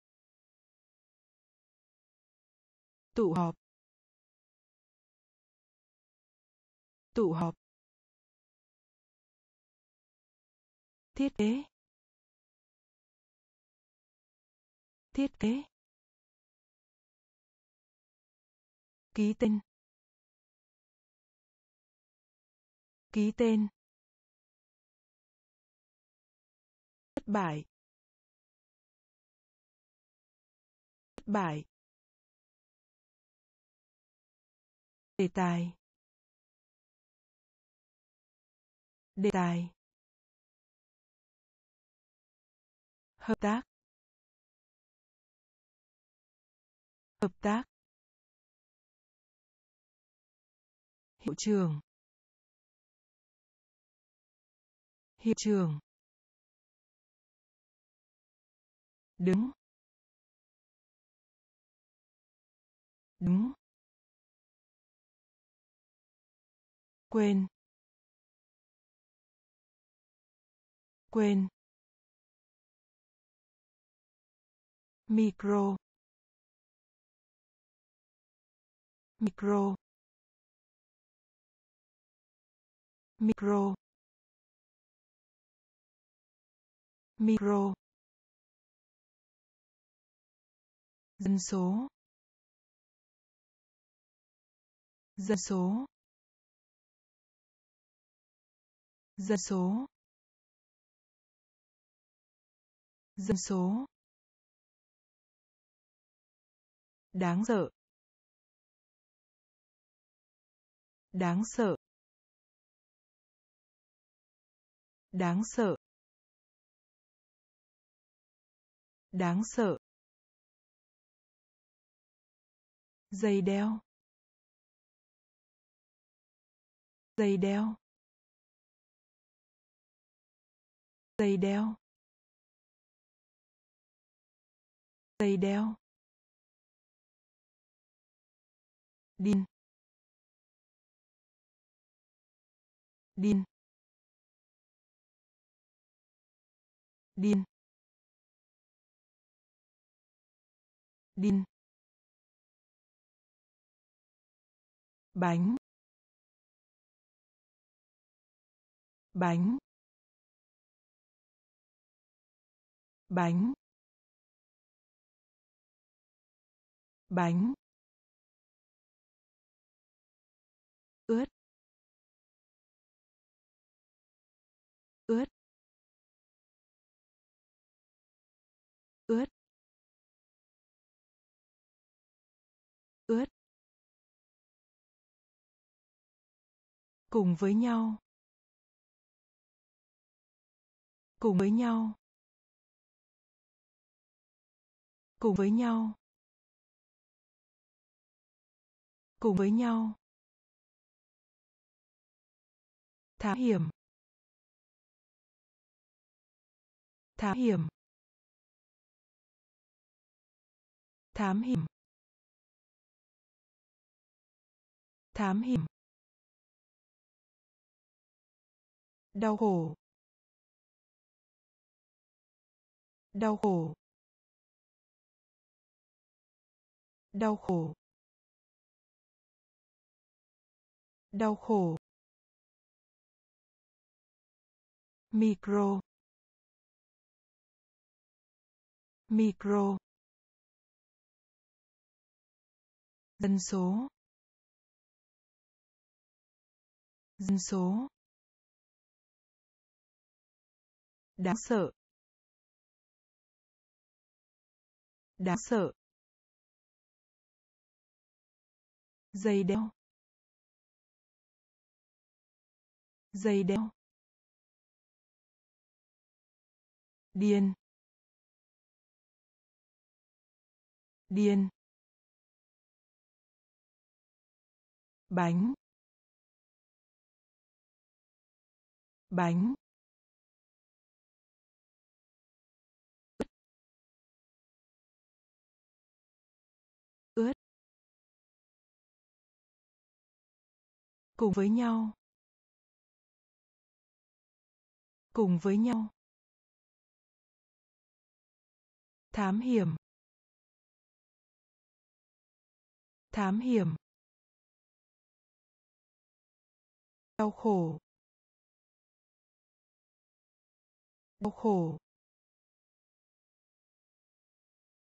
Tụ họp. Tụ họp. Thiết kế. Thiết kế. Ký tên. Ký tên. Thất bại. Thất bại. Đề tài. Đề tài. Hợp tác. Hợp tác. Hiệu trưởng. Hiệu trưởng. Đứng. Đứng. Quên. Quên. Micro. Micro. Micro. Micro. Dân số. Dân số. Dân số. Dân số. Đáng sợ. Đáng sợ. Đáng sợ. Đáng sợ. Giày đeo. Giày đeo. Giày đeo. Giày đeo. Điên. Điên. Điên. Điên. Bánh. Bánh. Bánh. Bánh. Ướt. Ướt. Ướt. Ướt. Cùng với nhau. Cùng với nhau. Cùng với nhau. Cùng với nhau. Thám hiểm. Thám hiểm. Thám hiểm. Thám hiểm. Đau khổ. Đau khổ. Đau khổ. Đau khổ. Micro. Micro. Dân số. Dân số. Đáng sợ. Đáng sợ. Giày đeo. Giày đeo. Điên. Điên. Bánh. Bánh. Ướt. Cùng với nhau. Cùng với nhau. Thám hiểm. Thám hiểm. Đau khổ. Đau khổ.